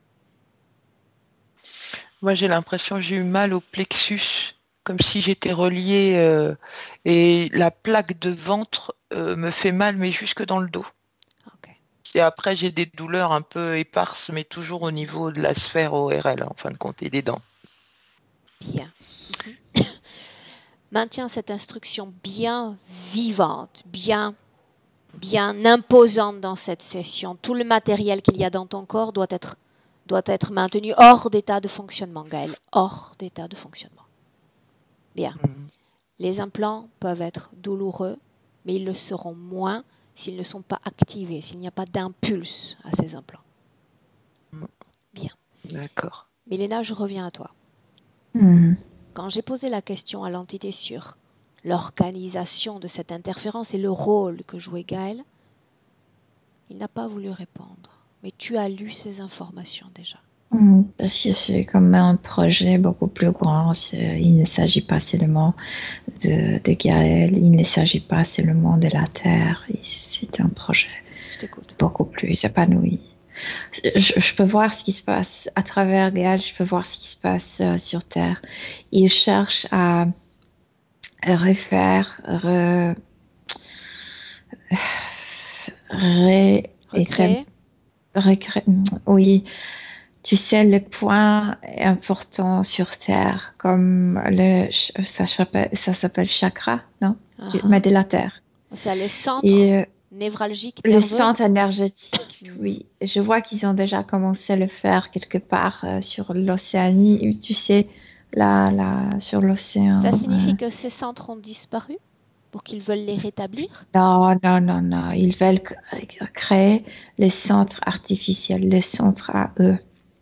Moi, j'ai l'impression que j'ai eu mal au plexus, comme si j'étais reliée et la plaque de ventre me fait mal, mais jusque dans le dos. Ok, Et après, j'ai des douleurs un peu éparses, mais toujours au niveau de la sphère ORL, en fin de compte, et des dents. bien. Mhm. Maintiens cette instruction bien vivante, bien imposante dans cette session. Tout le matériel qu'il y a dans ton corps doit être maintenu hors d'état de fonctionnement, Gaël, hors d'état de fonctionnement. Bien. Mhm. Les implants peuvent être douloureux, mais ils le seront moins s'ils ne sont pas activés, s'il n'y a pas d'impulse à ces implants. Bien. D'accord. Milena, je reviens à toi. Mhm. Quand j'ai posé la question à l'entité sur l'organisation de cette interférence et le rôle que jouait Gaël, il n'a pas voulu répondre. Mais tu as lu ces informations déjà. Parce que c'est comme un projet beaucoup plus grand. Il ne s'agit pas seulement de Gaël, il ne s'agit pas seulement de la Terre. C'est un projet Je t'écoute. beaucoup plus épanoui. Je peux voir ce qui se passe à travers Gaël, je peux voir ce qui se passe sur Terre. Il cherche à refaire, Recréer. oui, tu sais, le point important sur Terre, comme ça s'appelle chakra, non? Mais de la Terre. C'est le centre Et névralgique le nerveux. centre énergétique, oui. Je vois qu'ils ont déjà commencé à le faire quelque part sur l'Océanie, tu sais, sur l'océan. Ça signifie que ces centres ont disparu pour qu'ils veulent les rétablir? Non, non, non, non. Ils veulent créer les centres artificiels, les centres à eux.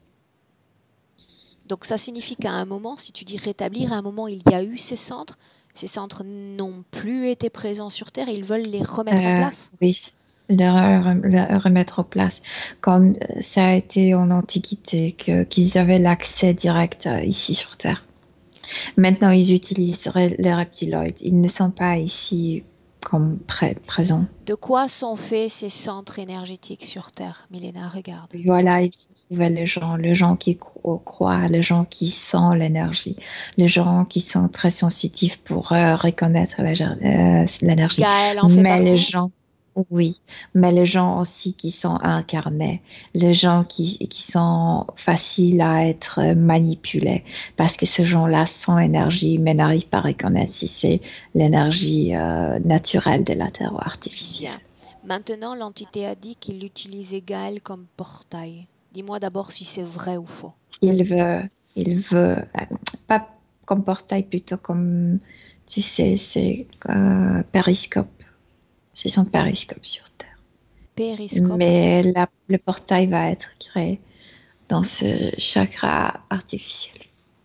Donc ça signifie qu'à un moment, si tu dis rétablir, à un moment il y a eu ces centres n'ont plus été présents sur Terre et ils veulent les remettre en place? Oui, le remettre en place. Comme ça a été en Antiquité, qu'ils avaient l'accès direct ici sur Terre. Maintenant, ils utilisent les reptiloïdes. Ils ne sont pas ici comme présents. De quoi sont faits ces centres énergétiques sur Terre? Milena, regarde. Voilà, il faut trouver les gens qui croient, les gens qui sentent l'énergie, les gens qui sont très sensitifs pour reconnaître l'énergie. Gaël en fait Mais les partie? gens, oui, mais les gens aussi qui sont incarnés, les gens qui sont faciles à être manipulés, parce que ces gens-là sont énergie, mais n'arrivent pas à reconnaître si c'est l'énergie naturelle de la Terre ou artificielle. Bien. Maintenant, l'entité a dit qu'il utilisait Gaël comme portail. Dis-moi d'abord si c'est vrai ou faux. Il veut, pas comme portail, plutôt comme, tu sais, c'est périscope. C'est son périscope sur Terre. Périscope. Mais le portail va être créé dans ce chakra artificiel.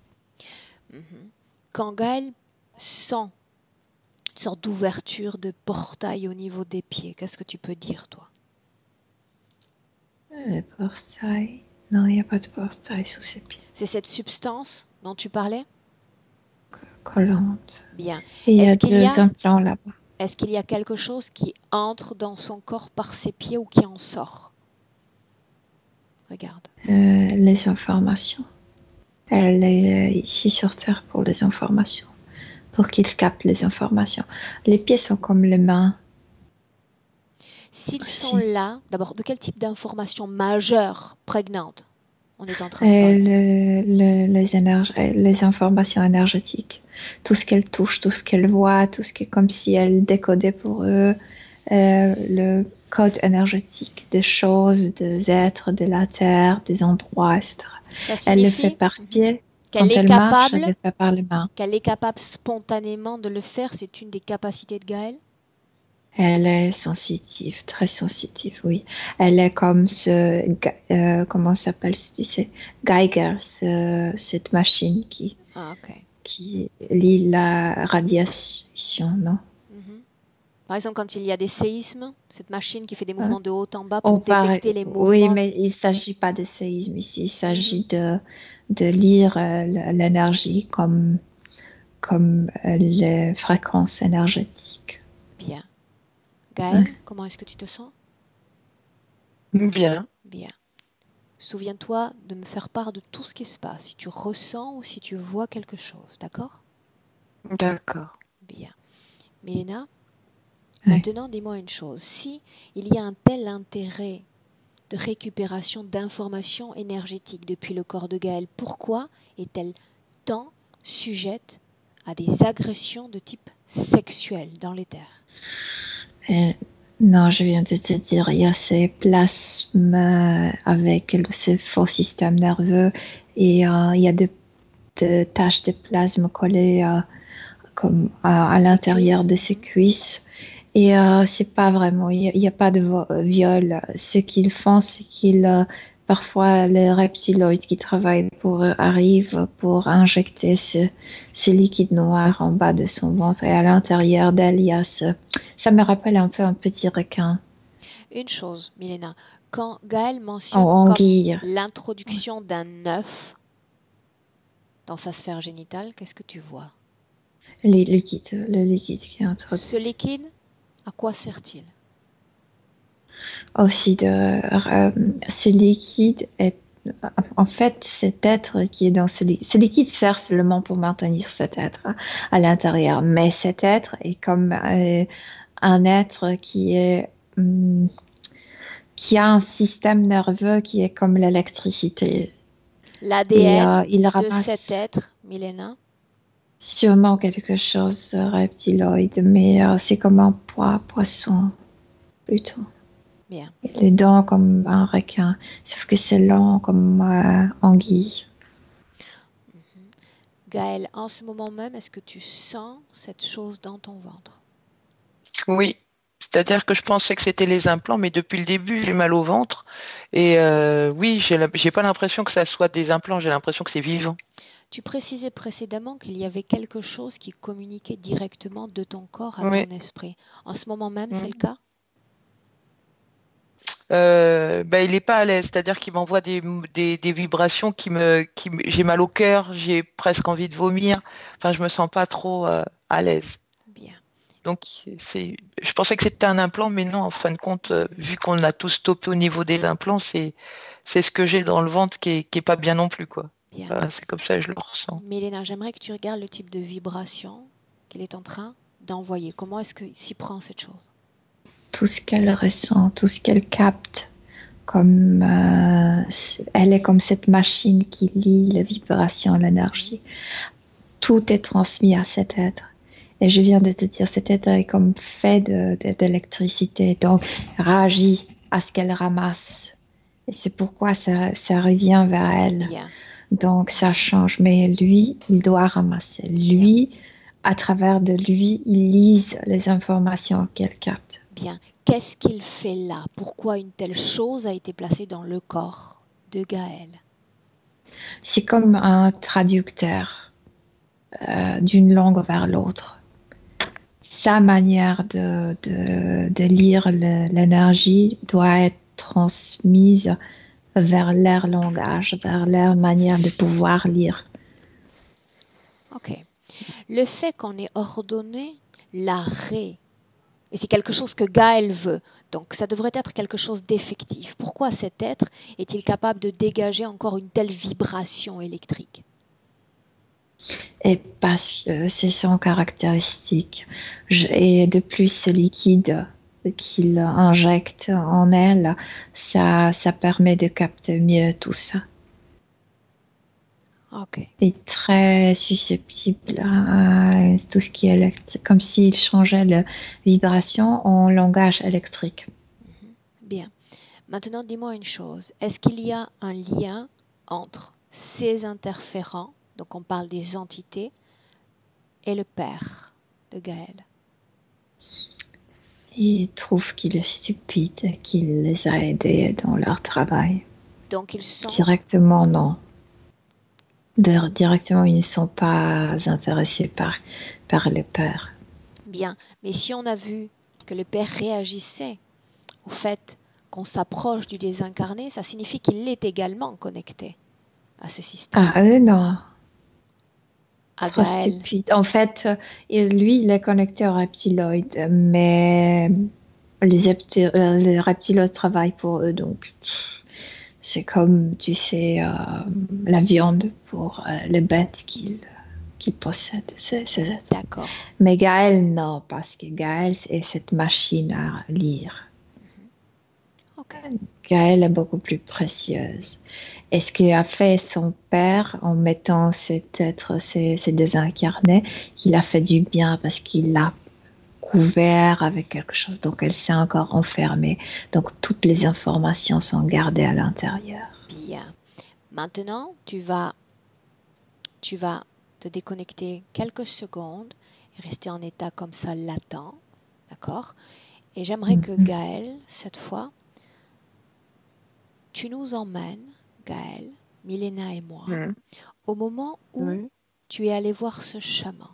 Quand Gaël sent une sorte d'ouverture de portail au niveau des pieds, qu'est-ce que tu peux dire, toi? Le portail. Non, il n'y a pas de portail sous ses pieds. C'est cette substance dont tu parlais? Collante. Bien. Et il y a Est-ce qu'il y deux a, implants là-bas. est-ce qu'il y a quelque chose qui entre dans son corps par ses pieds ou qui en sort? Regarde. Les informations. Elle est ici sur Terre pour les informations. Pour qu'il capte les informations. Les pieds sont comme les mains. S'ils Aussi. sont là, d'abord, de quel type d'informations majeures, prégnantes, on est en train de parler? Les informations énergétiques. Tout ce qu'elle touche, tout ce qu'elle voit, tout ce qui est comme si elle décodait pour eux le code énergétique des choses, des êtres, de la terre, des endroits, etc. Elle le fait par pied. Qu'elle Quand est elle capable, marche, elle le fait par les mains. qu'elle est capable spontanément de le faire, c'est une des capacités de Gaël? Elle est sensitive, très sensitive, oui. Elle est comme comment ça s'appelle, tu sais, Geiger, cette machine qui lit la radiation, non? Par exemple, quand il y a des séismes, cette machine qui fait des mouvements de haut en bas pour détecter les mouvements. Oui, mais il ne s'agit pas de séisme ici, il s'agit de lire l'énergie comme comme les fréquences énergétiques. Bien. Gaël, comment est-ce que tu te sens? Bien. Bien. Souviens-toi de me faire part de tout ce qui se passe, si tu ressens ou si tu vois quelque chose, d'accord? D'accord. Bien. Mélina, Oui. maintenant dis-moi une chose. Si il y a un tel intérêt de récupération d'informations énergétiques depuis le corps de Gaël, pourquoi est-elle tant sujette à des agressions de type sexuel dans l'éther? Et non, je viens de te dire, il y a ces plasmes avec ce faux système nerveux et il y a de taches de plasme collées comme à l'intérieur de ses cuisses. Et c'est pas vraiment, il y a pas de viol. Ce qu'ils font, c'est qu'ils parfois les reptiloïdes qui travaillent pour eux arrivent pour injecter ce liquide noir en bas de son ventre et à l'intérieur d'elle, il y a ça me rappelle un peu un petit requin Une chose, Milena, quand Gaël en mentionne comme anguille. l'introduction d'un œuf dans sa sphère génitale, qu'est-ce que tu vois? Le liquide qui est introduit. Ce liquide, à quoi sert-il? Aussi ce liquide est en fait cet être qui est dans ce liquide sert seulement pour maintenir cet être à l'intérieur, mais cet être est comme un être qui a un système nerveux qui est comme l'électricité et L'ADN il de cet ramasse être, Milena? sûrement quelque chose de reptiloïde, mais c'est comme un poisson plutôt. Bien. Les dents comme un requin, sauf que c'est lent comme anguille. Gaël, en ce moment même, est-ce que tu sens cette chose dans ton ventre? Oui. C'est-à-dire que je pensais que c'était les implants, mais depuis le début, j'ai mal au ventre. Et oui, j'ai pas l'impression que ça soit des implants, j'ai l'impression que c'est vivant. Tu précisais précédemment qu'il y avait quelque chose qui communiquait directement de ton corps à Oui. ton esprit. En ce moment même, c'est le Mm. cas? Il est pas à l'aise, c'est-à-dire qu'il m'envoie des vibrations j'ai mal au cœur, j'ai presque envie de vomir. Enfin, je me sens pas trop à l'aise. Bien. Donc, je pensais que c'était un implant, mais non, en fin de compte, vu qu'on a tous stoppé au niveau des implants, c'est ce que j'ai dans le ventre qui est pas bien non plus, quoi. Bien. Voilà, c'est comme ça que je le ressens. Mélena, j'aimerais que tu regardes le type de vibration qu'elle est en train d'envoyer. Comment est-ce que s'y prend cette chose? Tout ce qu'elle ressent, tout ce qu'elle capte, comme elle est comme cette machine qui lie les vibrations, l'énergie. Tout est transmis à cet être. Et je viens de te dire, cet être est comme fait d'électricité, donc réagit à ce qu'elle ramasse. Et c'est pourquoi ça revient vers elle. Bien. Donc ça change. Mais lui, il doit ramasser. Lui, à travers de lui, il lise les informations qu'elle capte. Bien. Qu'est-ce qu'il fait là? Pourquoi une telle chose a été placée dans le corps de Gaël? C'est comme un traducteur d'une langue vers l'autre. Sa manière de lire l'énergie doit être transmise vers leur langage, vers leur manière de pouvoir lire. Ok. Le fait qu'on ait ordonné l'arrêt, et c'est quelque chose que Gaël veut, donc ça devrait être quelque chose d'effectif. Pourquoi cet être est-il capable de dégager encore une telle vibration électrique? Et parce que c'est son caractéristique. Et de plus, ce liquide qu'il injecte en elle, ça permet de capter mieux tout ça. Ok. Il est très susceptible à tout ce qui est électrique, comme s'il changeait la vibration en langage électrique. Bien. Maintenant, dis-moi une chose. Est-ce qu'il y a un lien entre ces interférents, donc on parle des entités, et le père de Gaël? Il trouve qu'il est stupide et qu'il les a aidés dans leur travail. Donc ils sont... Directement, non. Directement, ils ne sont pas intéressés par le père. Bien. Mais si on a vu que le père réagissait au fait qu'on s'approche du désincarné, ça signifie qu'il est également connecté à ce système. Ah, eux, non. à Trop Gaël. stupide. En fait, lui, il est connecté au reptiloïde, mais les reptiloïdes travaillent pour eux, donc c'est comme, tu sais, la viande pour les bêtes qu'ils possèdent. D'accord. Mais Gaël, non, parce que Gaël est cette machine à lire. Ok. Gaël est beaucoup plus précieuse. Et ce qu'a fait son père en mettant cet être, ces désincarnés, il a fait du bien parce qu'il l'a couvert avec quelque chose. Donc elle s'est encore enfermée. Donc toutes les informations sont gardées à l'intérieur. Bien. Maintenant, tu vas te déconnecter quelques secondes et rester en état comme ça latent. D'accord? Et j'aimerais que Gaël, cette fois, tu nous emmènes, Gaël, Milena et moi, au moment où Oui. tu es allé voir ce chaman.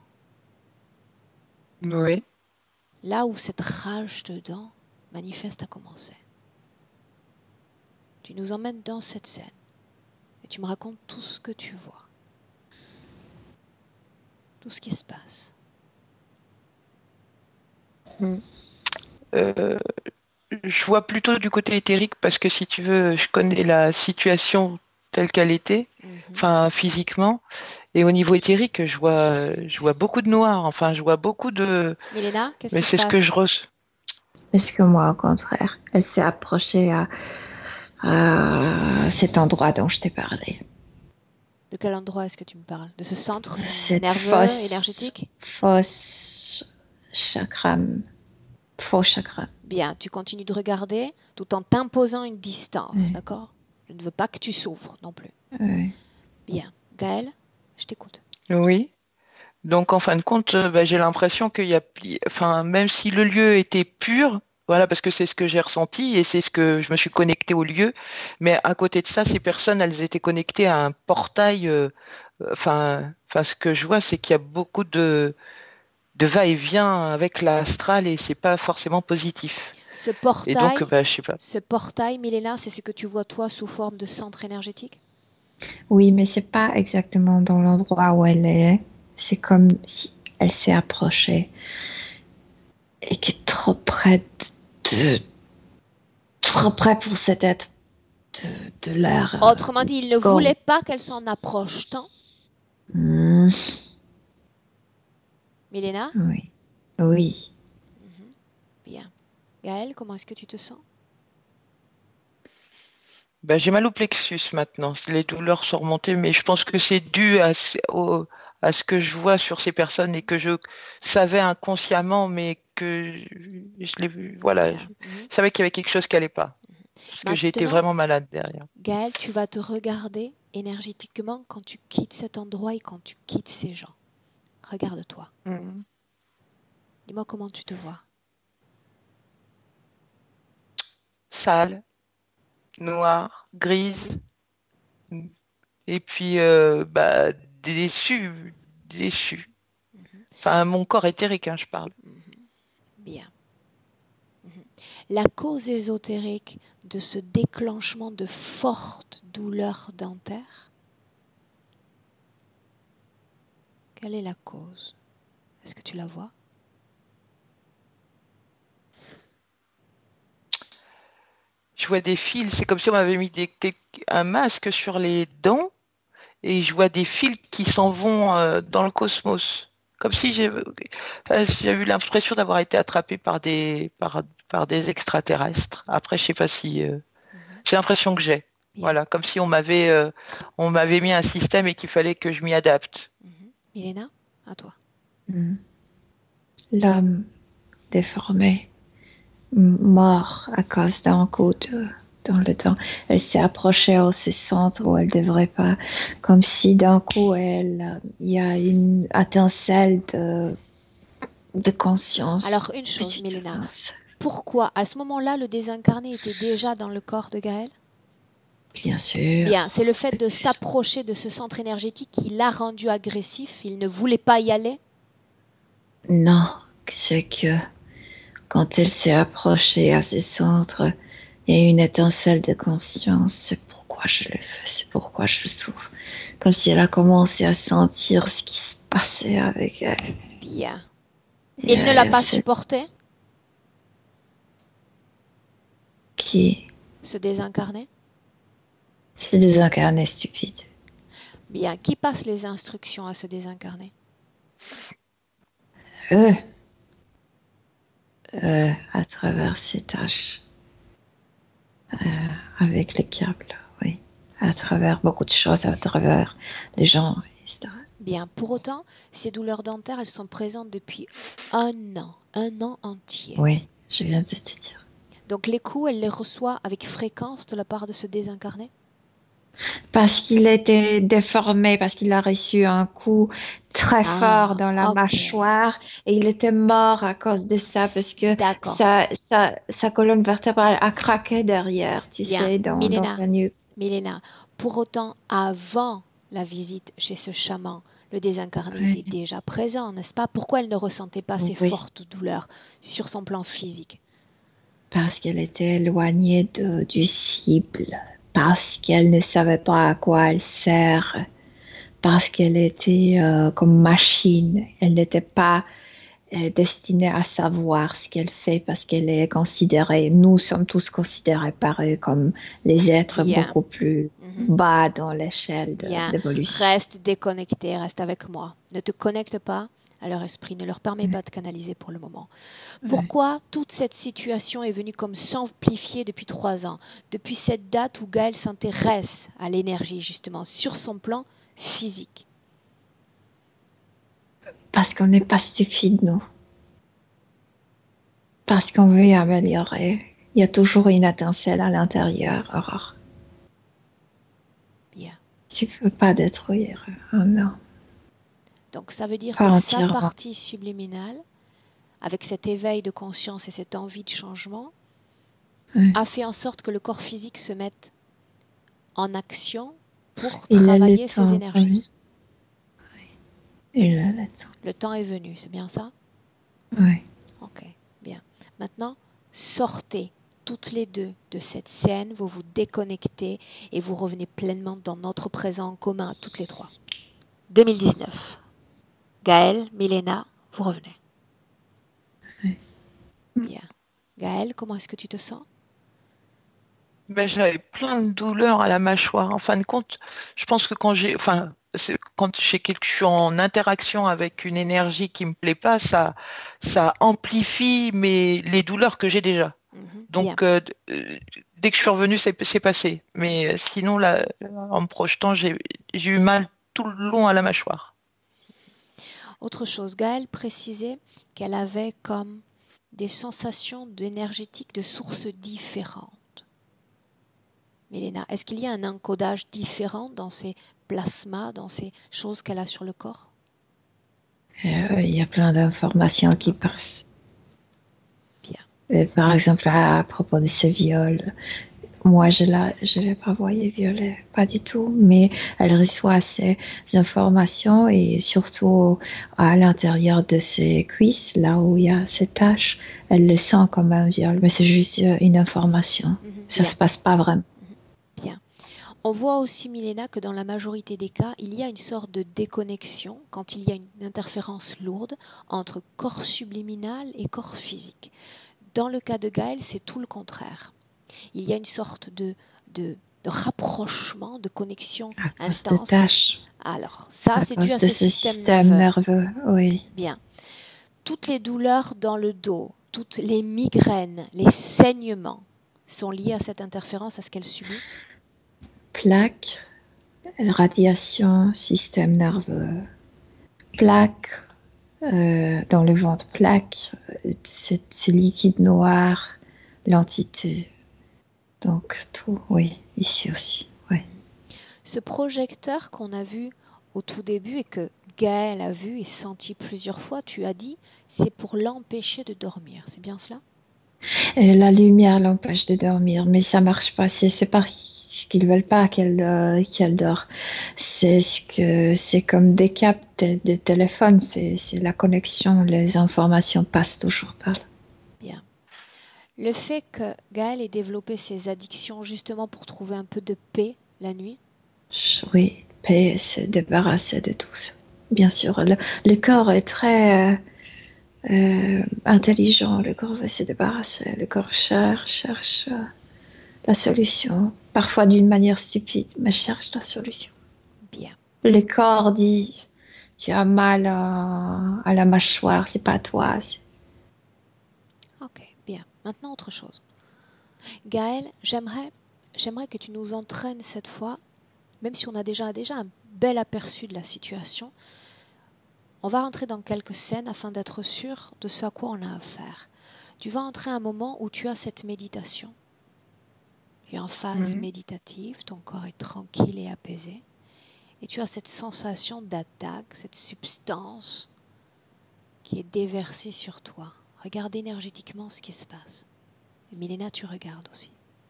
Oui. Là où cette rage dedans manifeste a commencé. Tu nous emmènes dans cette scène et tu me racontes tout ce que tu vois. Tout ce qui se passe. Euh, je vois plutôt du côté éthérique parce que si tu veux, je connais la situation telle qu'elle était, enfin physiquement, et au niveau éthérique, je vois beaucoup de noir, enfin je vois beaucoup de, Milena, qu'est-ce mais qui se c'est ce que passe? je ressens. Parce que moi, au contraire, elle s'est approchée à cet endroit dont je t'ai parlé. De quel endroit est-ce que tu me parles? De ce centre Cette nerveux, énergétique? fausse chakra, faux chakra. Bien, tu continues de regarder tout en t'imposant une distance, d'accord? Je ne veux pas que tu souffres non plus. Oui. Bien. Gaël, je t'écoute. Oui. Donc en fin de compte, bah, j'ai l'impression qu'il y a, enfin même si le lieu était pur, voilà, parce que c'est ce que j'ai ressenti et c'est ce que je me suis connectée au lieu, mais à côté de ça, ces personnes, elles étaient connectées à un portail. Enfin, ce que je vois, c'est qu'il y a beaucoup de va-et-vient avec l'astral et c'est pas forcément positif. Ce Et donc, portail, bah, je sais pas. Milena, c'est ce que tu vois toi sous forme de centre énergétique? Oui, mais c'est pas exactement dans l'endroit où elle est. C'est comme si elle s'est approchée et qui est de, trop près pour cet être de l'air. Autrement dit, il ne Gorge. voulait pas qu'elle s'en approche tant. Milena? Oui. Oui. Bien. Gaël, comment est-ce que tu te sens? Bah, j'ai mal au plexus maintenant. Les douleurs sont remontées, mais je pense que c'est dû à ce que je vois sur ces personnes et que je savais inconsciemment, mais que je l'ai vu. Voilà, Bien. je savais qu'il y avait quelque chose qui allait pas. Parce que j'ai été Maintenant, vraiment malade derrière. Gaël, tu vas te regarder énergétiquement quand tu quittes cet endroit et quand tu quittes ces gens. Regarde-toi. Mhm. Dis-moi comment tu te vois. Sale, noire, grise, et puis bah, déçu, déçu. Enfin, mon corps éthérique, hein, je parle. Bien. La cause ésotérique de ce déclenchement de fortes douleurs dentaires, quelle est la cause? Est-ce que tu la vois? Je vois des fils, c'est comme si on m'avait mis un masque sur les dents et je vois des fils qui s'en vont dans le cosmos. Comme si j'ai eu l'impression d'avoir été attrapé par des extraterrestres. Après, je sais pas si c'est l'impression que j'ai. Bien. Voilà, comme si on m'avait mis un système et qu'il fallait que je m'y adapte. Milena, à toi. L'homme déformé, mort à cause d'un coup dans le temps. Elle s'est approchée à ce centre où elle ne devrait pas, comme si d'un coup il y a une étincelle de conscience. Alors, une chose, Milena. Pourquoi, à ce moment-là, le désincarné était déjà dans le corps de Gaël? Bien sûr. Bien, c'est le fait de s'approcher de ce centre énergétique qui l'a rendu agressif. Il ne voulait pas y aller? Non, c'est que quand elle s'est approchée à ce centre, il y a eu une étincelle de conscience. C'est pourquoi pourquoi je le fais, c'est pourquoi je souffre. Comme si elle a commencé à sentir ce qui se passait avec elle. Bien. Et Il ne l'a elle pas s'est supporté, qui se désincarner? s'est désincarnée stupide. Bien. Qui passe les instructions à se désincarner? Eux, à travers ces tâches, avec les câbles, oui. À travers beaucoup de choses, à travers les gens, etc. Bien. Pour autant, ces douleurs dentaires, elles sont présentes depuis un an entier. Oui, je viens de te dire. Donc les coups, elle les reçoit avec fréquence de la part de ce désincarné? Parce qu'il était déformé, parce qu'il a reçu un coup très fort dans la Ok. mâchoire et il était mort à cause de ça, parce que D'accord. sa colonne vertébrale a craqué derrière, tu Bien. sais, dans la nuque. Milena, pour autant, avant la visite chez ce chaman, le désincarné Oui. était déjà présent, n'est-ce pas? Pourquoi elle ne ressentait pas ces Oui. fortes douleurs sur son plan physique? Parce qu'elle était éloignée du cible, parce qu'elle ne savait pas à quoi elle sert, parce qu'elle était comme machine. Elle n'était pas destinée à savoir ce qu'elle fait, parce qu'elle est considérée, nous sommes tous considérés par eux comme les êtres Bien. beaucoup plus bas dans l'échelle Bien. d'évolution. Reste déconnecté, reste avec moi. Ne te connecte pas à leur esprit, ne leur permets pas de canaliser pour le moment. Pourquoi toute cette situation est venue comme s'amplifier depuis 3 ans, depuis cette date où Gaël s'intéresse à l'énergie justement sur son plan physique? Parce qu'on n'est pas stupide, nous. Parce qu'on veut améliorer. Il y a toujours une étincelle à l'intérieur, Aurore. Bien. Tu ne peux pas détruire un homme. Donc ça veut dire Pas que sa entièrement. partie subliminale, avec cet éveil de conscience et cette envie de changement, a fait en sorte que le corps physique se mette en action pour travailler ses énergies. Il a le temps. Le temps est venu, c'est bien ça? Oui. Ok, bien. Maintenant, sortez toutes les deux de cette scène, vous vous déconnectez et vous revenez pleinement dans notre présent en commun, toutes les trois. 2019. Gaël, Milena, vous revenez. Oui. Bien. Gaël, comment est-ce que tu te sens? Ben, j'avais plein de douleurs à la mâchoire. En fin de compte, je pense que quand je suis en interaction avec une énergie qui me plaît pas, ça amplifie les douleurs que j'ai déjà. Donc, dès que je suis revenue, c'est passé. Mais sinon, là, en me projetant, j'ai eu mal tout le long à la mâchoire. Autre chose, Gaëlle précisait qu'elle avait comme des sensations énergétiques de sources différentes. Milena, est-ce qu'il y a un encodage différent dans ces plasmas, dans ces choses qu'elle a sur le corps? Il y a plein d'informations qui passent. Bien. Et par exemple, à propos de ce viol, moi, je l'ai pas voyé violer, pas du tout, mais elle reçoit ces informations et surtout à l'intérieur de ses cuisses, là où il y a ces taches, elle le sent comme un viol, mais c'est juste une information. Ça se passe pas vraiment. Bien. On voit aussi, Milena, que dans la majorité des cas, il y a une sorte de déconnexion quand il y a une interférence lourde entre corps subliminal et corps physique. Dans le cas de Gaël, c'est tout le contraire. Il y a une sorte de rapprochement, de connexion intense. De tâches. Alors, ça, c'est dû à ce système nerveux. Oui. Bien. Toutes les douleurs dans le dos, toutes les migraines, les saignements sont liés à cette interférence, à ce qu'elle subit? Plaques, radiation, système nerveux, plaques dans le ventre, plaques, c'est liquide noir, l'entité. Donc tout, oui, ici aussi, oui. Ce projecteur qu'on a vu au tout début et que Gaëlle a vu et senti plusieurs fois, tu as dit, c'est pour l'empêcher de dormir, c'est bien cela? Et la lumière l'empêche de dormir, mais ça marche pas, c'est pas qu'ils veulent pas qu'elle dort. C'est comme des câbles de téléphone, c'est la connexion, les informations passent toujours par là. Bien. Le fait que Gaëlle ait développé ses addictions justement pour trouver un peu de paix la nuit? Oui, paix, se débarrasser de tout ça. Bien sûr, le corps est très intelligent. Le corps veut se débarrasser. Le corps cherche la solution. Parfois d'une manière stupide, mais cherche la solution. Bien. Le corps dit, tu as mal à la mâchoire, c'est pas toi. Ok, bien. Maintenant, autre chose. Gaël, j'aimerais que tu nous entraînes cette fois, même si on a déjà un bel aperçu de la situation. On va rentrer dans quelques scènes afin d'être sûr de ce à quoi on a affaire. Tu vas entrer à un moment où tu as cette méditation. Tu es en phase Mhm. méditative, ton corps est tranquille et apaisé. Et tu as cette sensation d'attaque, cette substance qui est déversée sur toi. Regarde énergétiquement ce qui se passe. Et Milena, tu regardes aussi.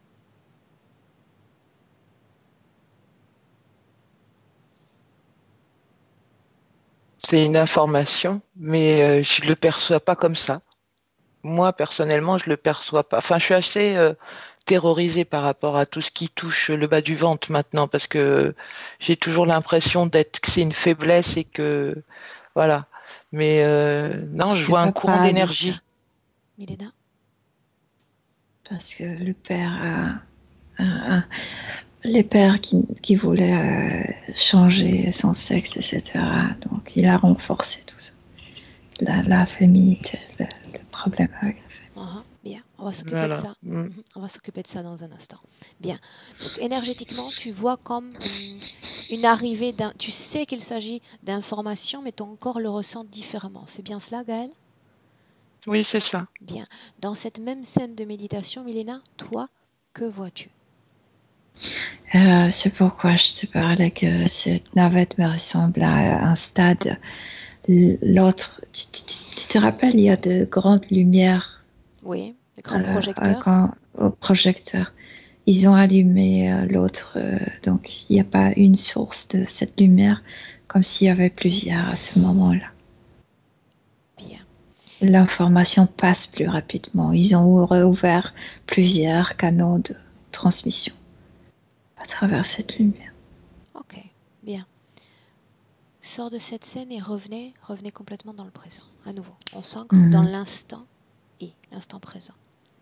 C'est une information, mais je le perçois pas comme ça. Moi, personnellement, je le perçois pas. Enfin, je suis assez terrorisée par rapport à tout ce qui touche le bas du ventre maintenant, parce que j'ai toujours l'impression que c'est une faiblesse et que voilà. Mais non, je Tu vois un peux courant pas dire ça d'énergie. Milena? parce que le père les pères qui voulaient changer son sexe, etc. Donc il a renforcé tout ça. La féminité, le problème avec la féminité. Bien, on va s'occuper de Voilà. ça. On va s'occuper de ça dans un instant. Bien. Donc énergétiquement, tu vois comme une arrivée d'un. Tu sais qu'il s'agit d'informations, mais ton corps le ressent différemment. C'est bien cela, Gaël? Oui, c'est ça. Bien. Dans cette même scène de méditation, Milena, toi, que vois-tu? C'est pourquoi je te parlais que cette navette me ressemble à un stade. L'autre, tu te rappelles, il y a de grandes lumières Oui, les grands projecteurs. au projecteur. Ils ont allumé l'autre, donc il n'y a pas une source de cette lumière, comme s'il y avait plusieurs à ce moment-là. Bien. L'information passe plus rapidement. Ils ont réouvert plusieurs canaux de transmission à travers cette lumière. Ok. Bien. Sors de cette scène et revenez complètement dans le présent. À nouveau, on s'ancre dans Mhm. l'instant et l'instant présent.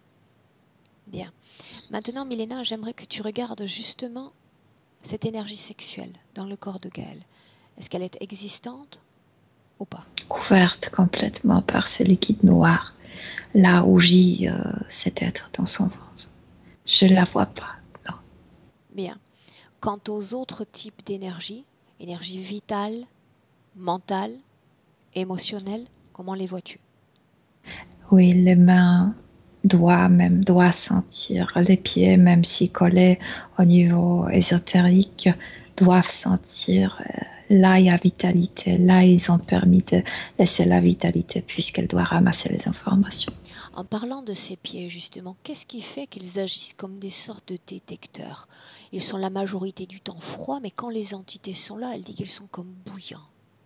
Bien. Maintenant, Milena, j'aimerais que tu regardes justement cette énergie sexuelle dans le corps de Gaël. Est-ce qu'elle est existante ou pas? Couverte complètement par ce liquide noir. Là où gît cet être dans son ventre. Je ne la vois pas, non. Bien. Quant aux autres types d'énergie, énergie vitale, mentale, émotionnelle, comment les vois-tu? Oui, les mains doivent sentir, les pieds, même si collés au niveau ésotérique, doivent sentir. Là, il y a vitalité. Là, ils ont permis de laisser la vitalité puisqu'elle doit ramasser les informations. En parlant de ces pieds, justement, qu'est-ce qui fait qu'ils agissent comme des sortes de détecteurs? Ils sont la majorité du temps froids, mais quand les entités sont là, elle dit qu'ils sont comme bouillants.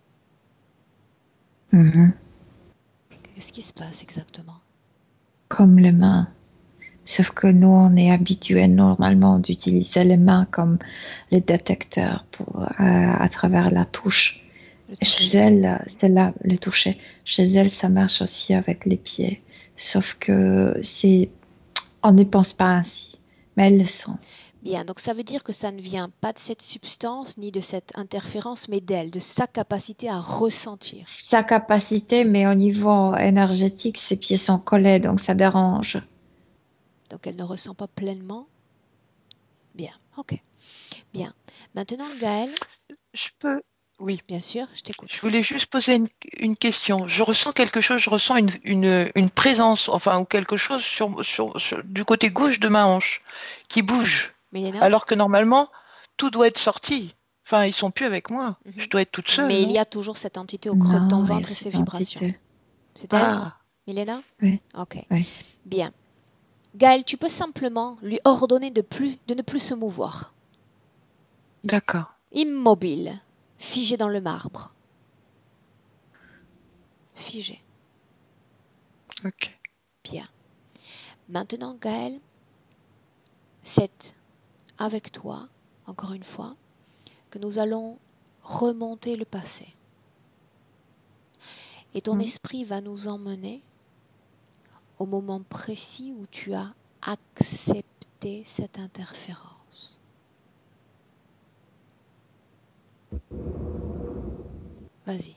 Mhm. Qu'est-ce qui se passe exactement? Comme les mains. Sauf que nous, on est habitué normalement d'utiliser les mains comme les détecteurs à travers la touche. Le Chez toucher. elle, c'est là le toucher. Chez elle, ça marche aussi avec les pieds. Sauf que on ne pense pas ainsi, mais elles le sont. Bien, donc ça veut dire que ça ne vient pas de cette substance ni de cette interférence, mais d'elle, de sa capacité à ressentir. Sa capacité, mais au niveau énergétique, ses pieds sont collés, donc ça dérange. Donc elle ne ressent pas pleinement. Bien, ok. Bien. Maintenant, Gaël, Je peux. Oui. bien sûr, je Je t'écoute. voulais juste poser une question. Je ressens quelque chose, je ressens une présence, enfin, ou quelque chose du côté gauche de ma hanche qui bouge. Mélena? Alors que normalement, tout doit être sorti. Enfin, ils sont plus avec moi. Je Mhm. dois être toute seule, Mais il y non? a toujours cette entité au creux de ton Non, il y a ventre et ses cette vibrations. entité. C'est elle, Ah, Milena? Oui, Ok. oui. Bien. Gaël, tu peux simplement lui ordonner de ne plus se mouvoir. d'accord. Immobile, figé dans le marbre. Figé. Ok. Bien. Maintenant, Gaël, c'est avec toi encore une fois, que nous allons remonter le passé. Et ton esprit va nous emmener au moment précis où tu as accepté cette interférence. Vas-y.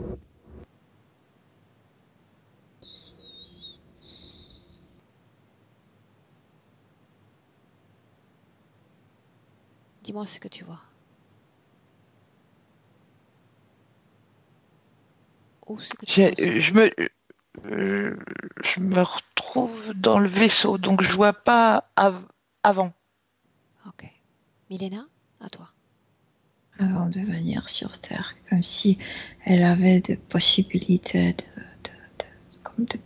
Dis-moi ce que tu vois. Ou ce que tu ressens. Je me retrouve dans le vaisseau, donc je vois pas avant. Ok. Milena, à toi. Avant de venir sur Terre, comme si elle avait des possibilités comme de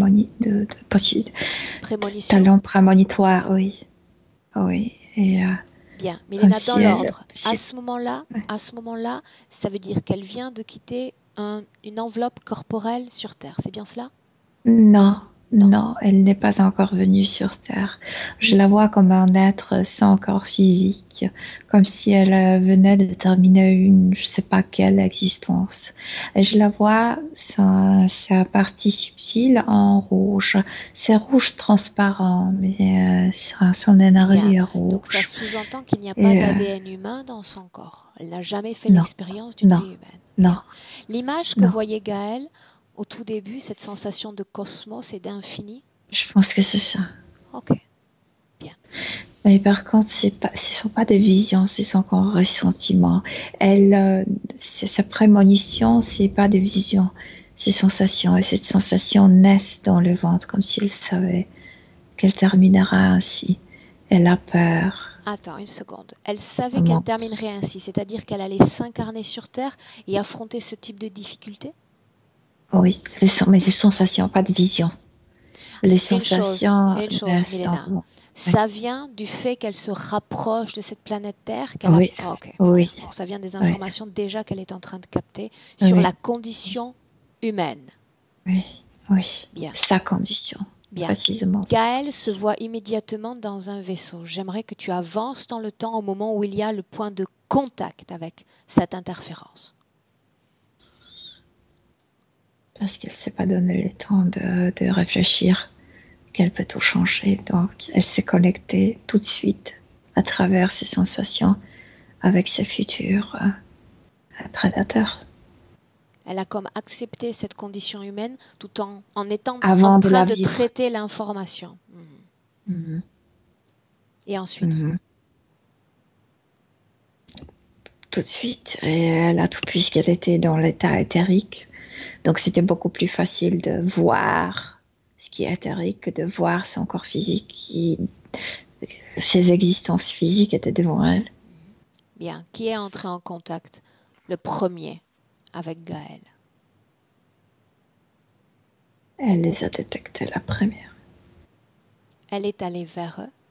talents prémonitoires, oui. Oui. Et, bien, Milena, si dans l'ordre. À ce moment-là, ça veut dire qu'elle vient de quitter une enveloppe corporelle sur Terre. C'est bien cela? Non, elle n'est pas encore venue sur Terre. Je la vois comme un être sans corps physique, comme si elle venait de terminer une, je sais pas quelle existence. Et je la vois, sa partie subtile en rouge. C'est rouge transparent, mais son énergie est rouge. Donc ça sous-entend qu'il n'y a pas d'ADN humain dans son corps. Elle n'a jamais fait l'expérience d'une vie humaine. Non. L'image que voyait Gaëlle au tout début, cette sensation de cosmos et d'infini? Je pense que c'est ça. Ok, bien. Mais par contre, ce ne sont pas des visions, ce sont encore ressentiments. Sa prémonition, ce n'est pas des visions, c'est sensations. Et cette sensation naît dans le ventre, comme s'il savait qu'elle terminera ainsi. Elle a peur. Attends une seconde. Elle savait qu'elle terminerait ainsi, c'est-à-dire qu'elle allait s'incarner sur Terre et affronter ce type de difficultés? Oui, mais des sensations, pas de visions. Les sensations. Une chose, Milena. Ça vient du fait qu'elle se rapproche de cette planète Terre? Oui. Oui. Donc ça vient des informations déjà qu'elle est en train de capter sur la condition humaine. Oui. Bien. Sa condition. Bien. Précisément. Gaëlle se voit immédiatement dans un vaisseau. J'aimerais que tu avances dans le temps au moment où il y a le point de contact avec cette interférence. Parce qu'elle ne s'est pas donné le temps de réfléchir qu'elle peut tout changer. Donc, elle s'est connectée tout de suite à travers ses sensations avec ses futurs prédateurs. Elle a comme accepté cette condition humaine tout en étant en train de traiter l'information. Et ensuite Tout de suite, et elle a tout, puisqu'elle était dans l'état éthérique. Donc, c'était beaucoup plus facile de voir ce qui est éthérique que de voir son corps physique. Ses existences physiques étaient devant elle. Bien. Qui est entré en contact le premier avec Gaëlle? Elle les a détectés la première. Elle est allée vers eux?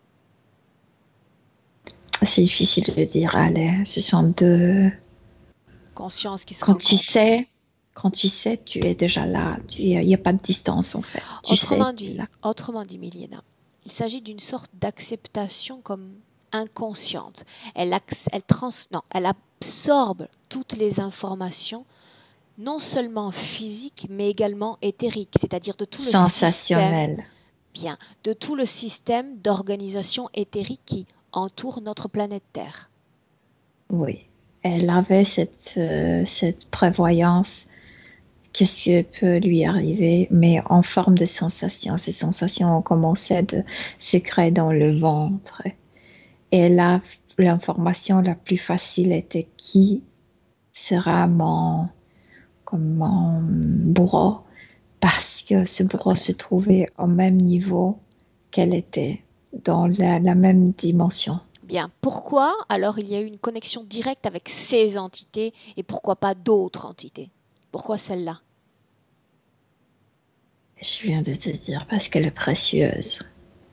C'est difficile de dire, allez, ce sont deux consciences qui se rencontrent. Quand tu sais, tu es déjà là. Il n'y a pas de distance, en fait. Autrement dit, Milena, il s'agit d'une sorte d'acceptation comme inconsciente. Elle absorbe toutes les informations, non seulement physiques, mais également éthériques, c'est-à-dire de tout le système, de tout le système d'organisation éthérique qui entoure notre planète Terre. Oui, elle avait cette prévoyance. Qu'est-ce qui peut lui arriver, mais en forme de sensations. Ces sensations ont commencé de s'écréter dans le ventre. Et là, l'information la plus facile était qui sera mon bourreau, parce que ce bourreau se trouvait au même niveau qu'elle était, dans la même dimension. Bien. Pourquoi alors il y a eu une connexion directe avec ces entités et pourquoi pas d'autres entités? Pourquoi celle-là? Je viens de te dire, parce qu'elle est précieuse.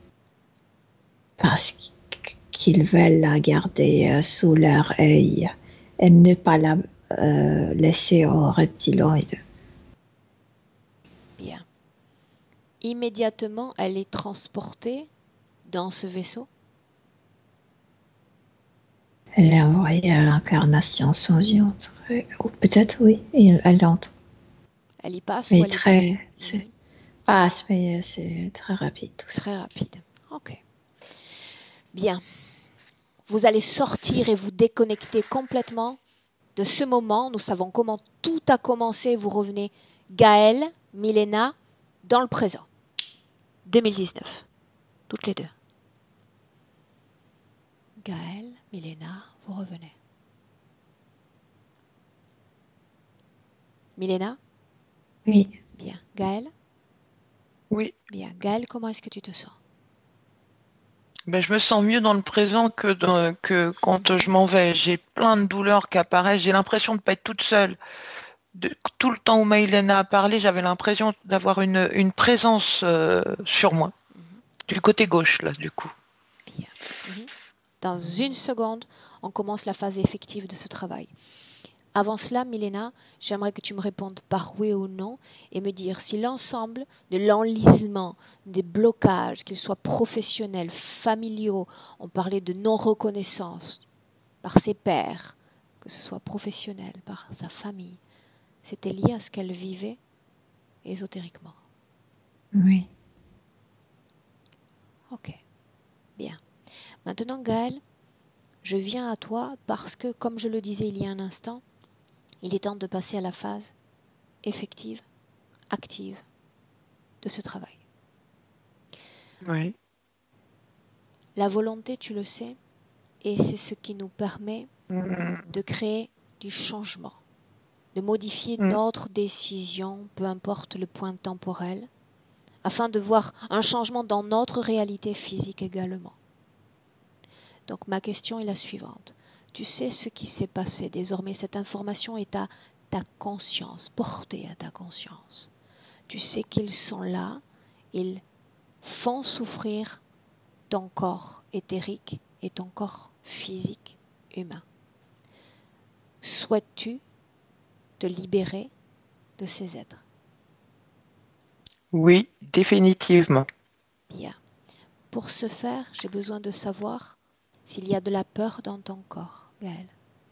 Parce qu'ils veulent la garder sous leur œil et ne pas la laisser aux reptiloïdes. Bien. Immédiatement, elle est transportée dans ce vaisseau? Elle est envoyée à l'incarnation sans y entrer. Ou peut-être oui, et elle entre. Elle y passe ou Mais elle y passe? c'est passe, mais c'est très rapide tout ça. Très rapide. Ok. Bien. Vous allez sortir et vous déconnecter complètement de ce moment. Nous savons comment tout a commencé. Vous revenez, Gaëlle, Milena, dans le présent. 2019. Toutes les deux. Gaëlle, Milena, vous revenez. Milena? Oui. Bien. Gaëlle? Oui. Bien. Gaëlle, comment est-ce que tu te sens? Ben, je me sens mieux dans le présent que quand je m'en vais. J'ai plein de douleurs qui apparaissent. J'ai l'impression de ne pas être toute seule. Tout le temps où Maïlena a parlé, j'avais l'impression d'avoir une présence sur moi. Du côté gauche, là, du coup. Bien. Dans une seconde, on commence la phase effective de ce travail. Avant cela, Milena, j'aimerais que tu me répondes par oui ou non et me dire si l'ensemble de l'enlisement, des blocages, qu'ils soient professionnels, familiaux, on parlait de non-reconnaissance par ses pairs, que ce soit professionnel, par sa famille, c'était lié à ce qu'elle vivait ésotériquement. Oui. Ok, bien. Maintenant, Gaëlle, je viens à toi parce que, comme je le disais il y a un instant, il est temps de passer à la phase effective, active de ce travail. Oui. La volonté, tu le sais, et c'est ce qui nous permet Mm. de créer du changement, de modifier Mm. notre décision, peu importe le point temporel, afin de voir un changement dans notre réalité physique également. Donc ma question est la suivante. Tu sais ce qui s'est passé. Désormais, cette information est à ta conscience, portée à ta conscience. Tu sais qu'ils sont là, ils font souffrir ton corps éthérique et ton corps physique humain. Souhaites-tu te libérer de ces êtres? Oui, définitivement. Bien. Pour ce faire, j'ai besoin de savoir s'il y a de la peur dans ton corps, Gaëlle.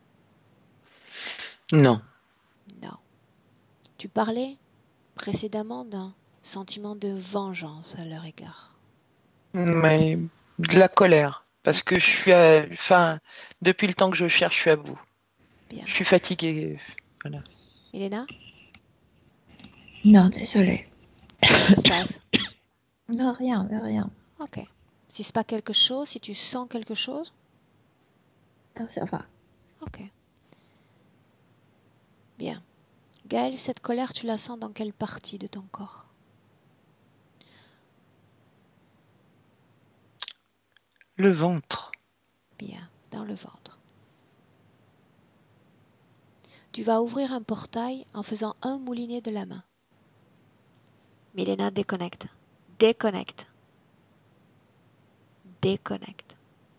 Non. Non. Tu parlais précédemment d'un sentiment de vengeance à leur égard. Mais de la colère. Parce que je suis enfin, depuis le temps que je cherche, je suis à bout. Bien. Je suis fatiguée. Voilà. Milena, Non, désolée. qu'est-ce qui se passe? Non, rien, rien. Ok. Si c'est pas quelque chose, si tu sens quelque chose, Non, ça va. ok. Bien. Gaëlle, cette colère, tu la sens dans quelle partie de ton corps? Le ventre. Bien, dans le ventre. Tu vas ouvrir un portail en faisant un moulinet de la main. Milena, déconnecte. Déconnecte. Déconnecte.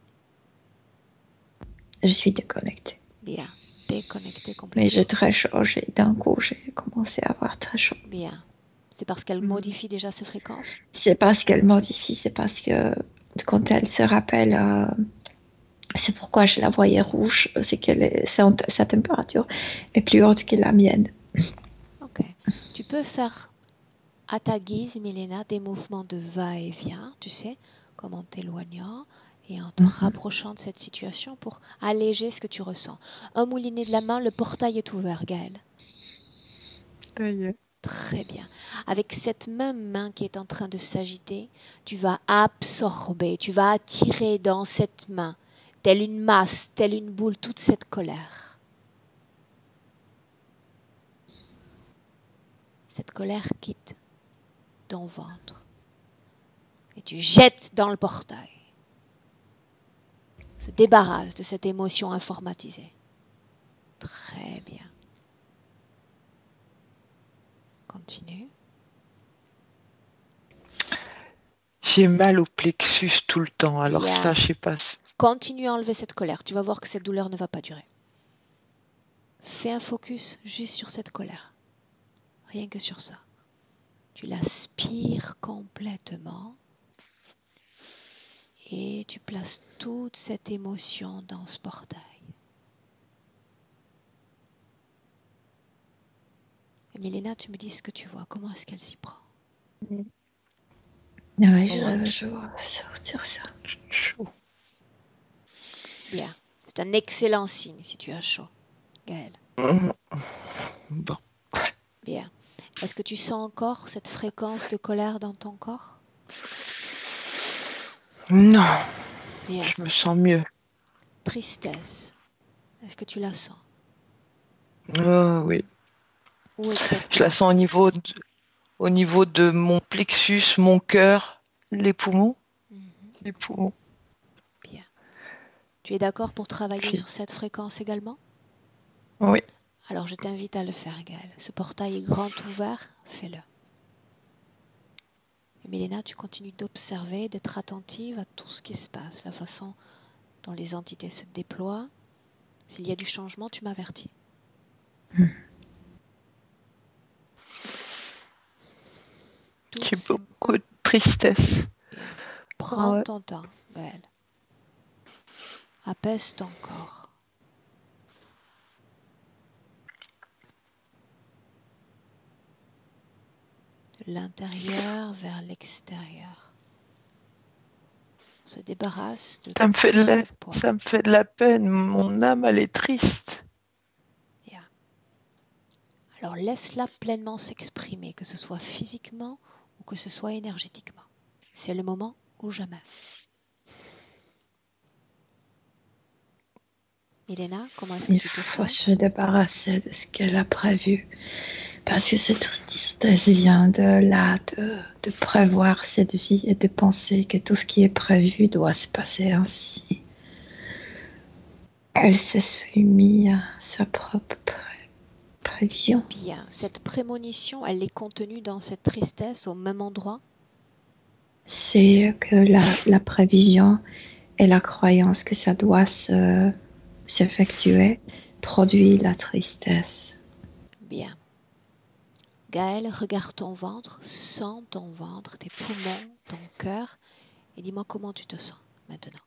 Je suis déconnectée. Bien. Déconnectée Mais complètement. j'ai très chaud. D'un coup, j'ai commencé à avoir très chaud. Bien. C'est parce qu'elle modifie déjà ses fréquences? C'est parce qu'elle modifie, c'est parce que quand elle se rappelle, c'est pourquoi je la voyais rouge, c'est sa température est plus haute que la mienne. Ok. Tu peux faire à ta guise, Milena, des mouvements de va-et-vient, tu sais, comme en t'éloignant et en te rapprochant de cette situation pour alléger ce que tu ressens. Un moulinet de la main, le portail est ouvert, Gaëlle. Ça y est. Très bien. Avec cette même main qui est en train de s'agiter, tu vas absorber, tu vas attirer dans cette main, telle une masse, telle une boule, toute cette colère. Cette colère quitte ton ventre et tu jettes dans le portail. Se débarrasse de cette émotion informatisée. Très bien. Continue. J'ai mal au plexus tout le temps. Alors Bien. ça, je sais pas. Continue à enlever cette colère. Tu vas voir que cette douleur ne va pas durer. Fais un focus juste sur cette colère. Rien que sur ça. Tu l'aspires complètement et tu places toute cette émotion dans ce portail. Et Milena, tu me dis ce que tu vois. Comment est-ce qu'elle s'y prend? Oui, Ouais. je vois sortir ça. Chaud. Bien. C'est un excellent signe si tu as chaud, Gaël. Bon. Bien. Est-ce que tu sens encore cette fréquence de colère dans ton corps? Non, Bien. je me sens mieux. Tristesse. Est-ce que tu la sens? Oui. Où Je la exactement? sens au niveau de mon plexus, mon cœur, les poumons. Mhm. Les poumons. Bien. Tu es d'accord pour travailler Puis, sur cette fréquence également? oui. Alors je t'invite à le faire, Gaël. Ce portail est grand ouvert, fais-le. Et Milena, tu continues d'observer, d'être attentive à tout ce qui se passe, la façon dont les entités se déploient. S'il y a du changement, tu m'avertis. Toutes J'ai ces... beaucoup de tristesse. Bien. Ah Prends ouais. ton temps, Gaël. Apaise ton corps. De l'intérieur vers l'extérieur. On se débarrasse de Ça me fait tous ces poids. ça me fait de la peine. Mon âme, elle est triste. Bien. Alors laisse-la pleinement s'exprimer, que ce soit physiquement ou que ce soit énergétiquement. C'est le moment ou jamais. Milena, comment est-ce que Il tu te faut sens? se débarrasser de ce qu'elle a prévu. Parce que cette tristesse vient de là, de prévoir cette vie et de penser que tout ce qui est prévu doit se passer ainsi. Elle s'est soumise à sa propre prévision. Bien. Cette prémonition, elle est contenue dans cette tristesse au même endroit? C'est que la prévision et la croyance que ça doit s'effectuer produit la tristesse. Bien. Gaël, regarde ton ventre, sens ton ventre, tes poumons, ton cœur, et dis-moi comment tu te sens maintenant.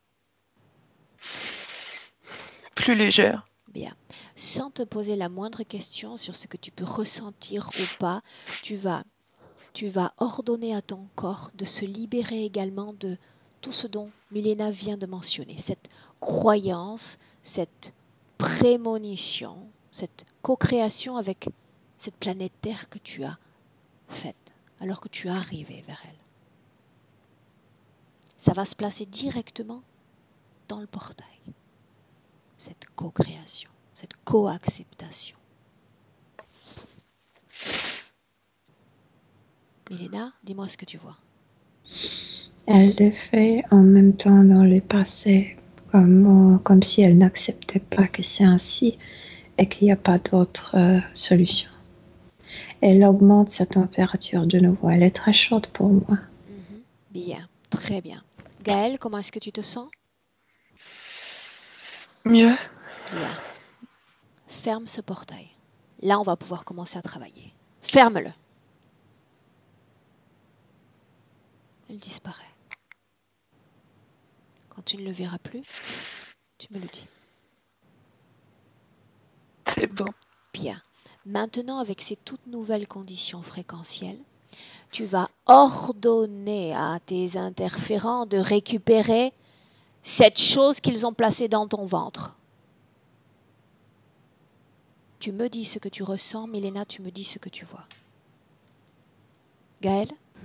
Plus légère. Bien. Sans te poser la moindre question sur ce que tu peux ressentir ou pas, tu vas ordonner à ton corps de se libérer également de tout ce dont Milena vient de mentionner, cette croyance, cette prémonition, cette co-création avec cette planète Terre que tu as faite alors que tu es arrivé vers elle. Ça va se placer directement dans le portail, cette co-création, cette co-acceptation. Milena, dis-moi ce que tu vois. Elle le fait en même temps dans le passé, comme si elle n'acceptait pas que c'est ainsi et qu'il n'y a pas d'autre solution. Elle augmente sa température de nouveau. Elle est très chaude pour moi. Bien, très bien. Gaël, comment est-ce que tu te sens? Mieux. Bien. Ferme ce portail. Là, on va pouvoir commencer à travailler. Ferme-le. Il disparaît. Quand tu ne le verras plus, tu me le dis. C'est bon. Bien. Maintenant, avec ces toutes nouvelles conditions fréquentielles, tu vas ordonner à tes interférents de récupérer cette chose qu'ils ont placée dans ton ventre. Tu me dis ce que tu ressens, Milena, tu me dis ce que tu vois. Gaël?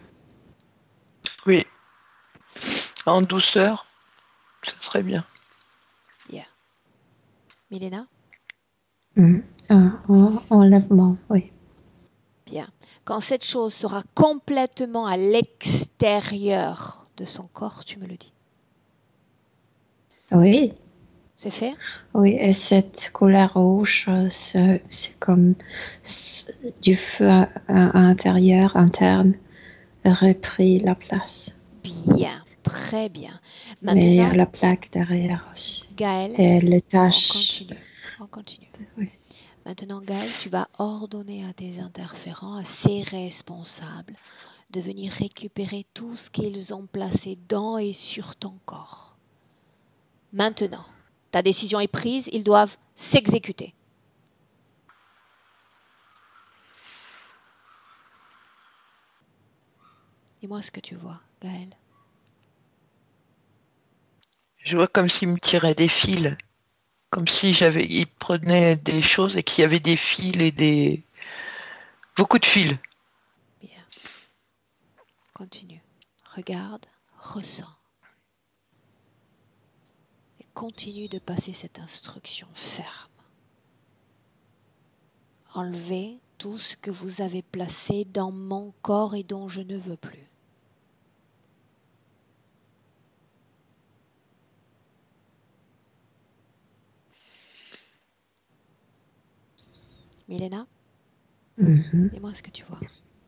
Oui. En douceur, ce serait bien. Bien. Milena? Un enlèvement, oui. Bien. Quand cette chose sera complètement à l'extérieur de son corps, tu me le dis. Oui, C'est fait? oui, et cette couleur rouge, c'est comme du feu à l'intérieur, interne, aurait pris la place. Bien. Très bien. Mais il y a Maintenant, la plaque derrière aussi. Gaël, Et les on taches. continue. On continue. Oui. Maintenant, Gaël, tu vas ordonner à tes interférents, à ces responsables, de venir récupérer tout ce qu'ils ont placé dans et sur ton corps. Maintenant, ta décision est prise, ils doivent s'exécuter. Dis-moi ce que tu vois, Gaël. Je vois comme s'il me tirait des fils, comme si il prenait des choses et qu'il y avait des fils et beaucoup de fils. Bien. Continue. Regarde, ressens. Et continue de passer cette instruction ferme. Enlevez tout ce que vous avez placé dans mon corps et dont je ne veux plus. Milena, dis-moi ce que tu vois.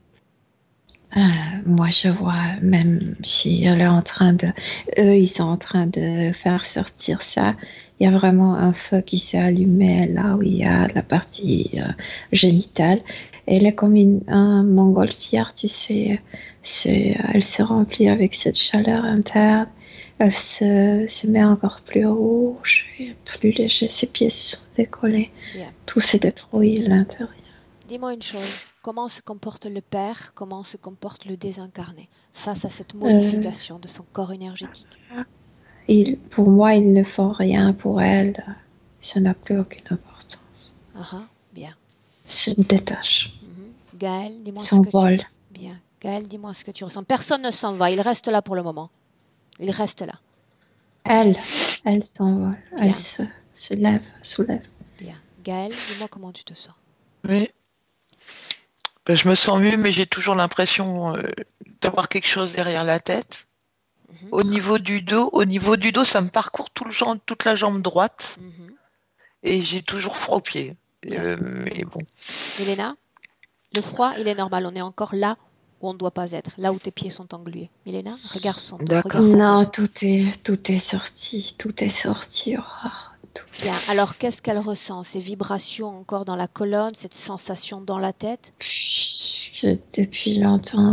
Moi, je vois, même si elle est en train de, eux, ils sont en train de faire sortir ça. Il y a vraiment un feu qui s'est allumé là où il y a la partie génitale. Elle est comme un montgolfière, tu sais. Elle se remplit avec cette chaleur interne. Elle se met encore plus rouge et plus léger. Ses pieds se sont décollés. Bien. Tout s'est détruit à l'intérieur. Dis-moi une chose, comment se comporte le père, comment se comporte le désincarné face à cette modification de son corps énergétique? Pour moi, ils ne font rien pour elle. Ça n'a plus aucune importance. Bien. Je me détache. Gaël, dis-moi ce que S'envole. Bien. Gaël, dis-moi ce que tu ressens. Personne ne s'en va, il reste là pour le moment. Il reste là. Elle s'envole. Elle se lève, soulève. Bien. Gaël, dis-moi comment tu te sens. Oui. Ben, je me sens mieux, mais j'ai toujours l'impression d'avoir quelque chose derrière la tête. Au niveau du dos, ça me parcourt toute la jambe droite. Et j'ai toujours froid aux pieds. Mais bon. Milena, le froid, il est normal. On est encore là où on ne doit pas être, là où tes pieds sont englués. Milena, regarde son dos, regarde sa Non, tête. tout est sorti. Tout est sorti. Bien. Alors, qu'est-ce qu'elle ressent? Ces vibrations encore dans la colonne, cette sensation dans la tête? Depuis longtemps,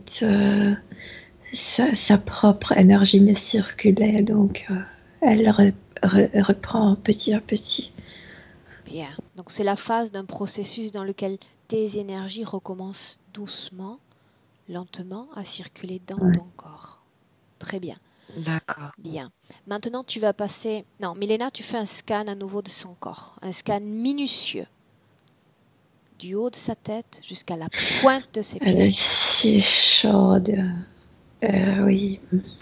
sa propre énergie ne circulait, donc elle reprend petit à petit. Bien. Donc, c'est la phase d'un processus dans lequel tes énergies recommencent doucement, lentement à circuler dans ton corps. Très bien. D'accord. Bien. Maintenant, tu vas passer... Non, Milena, tu fais un scan à nouveau de son corps. Un scan minutieux. Du haut de sa tête jusqu'à la pointe de ses pieds. Elle est si chaude. Oui.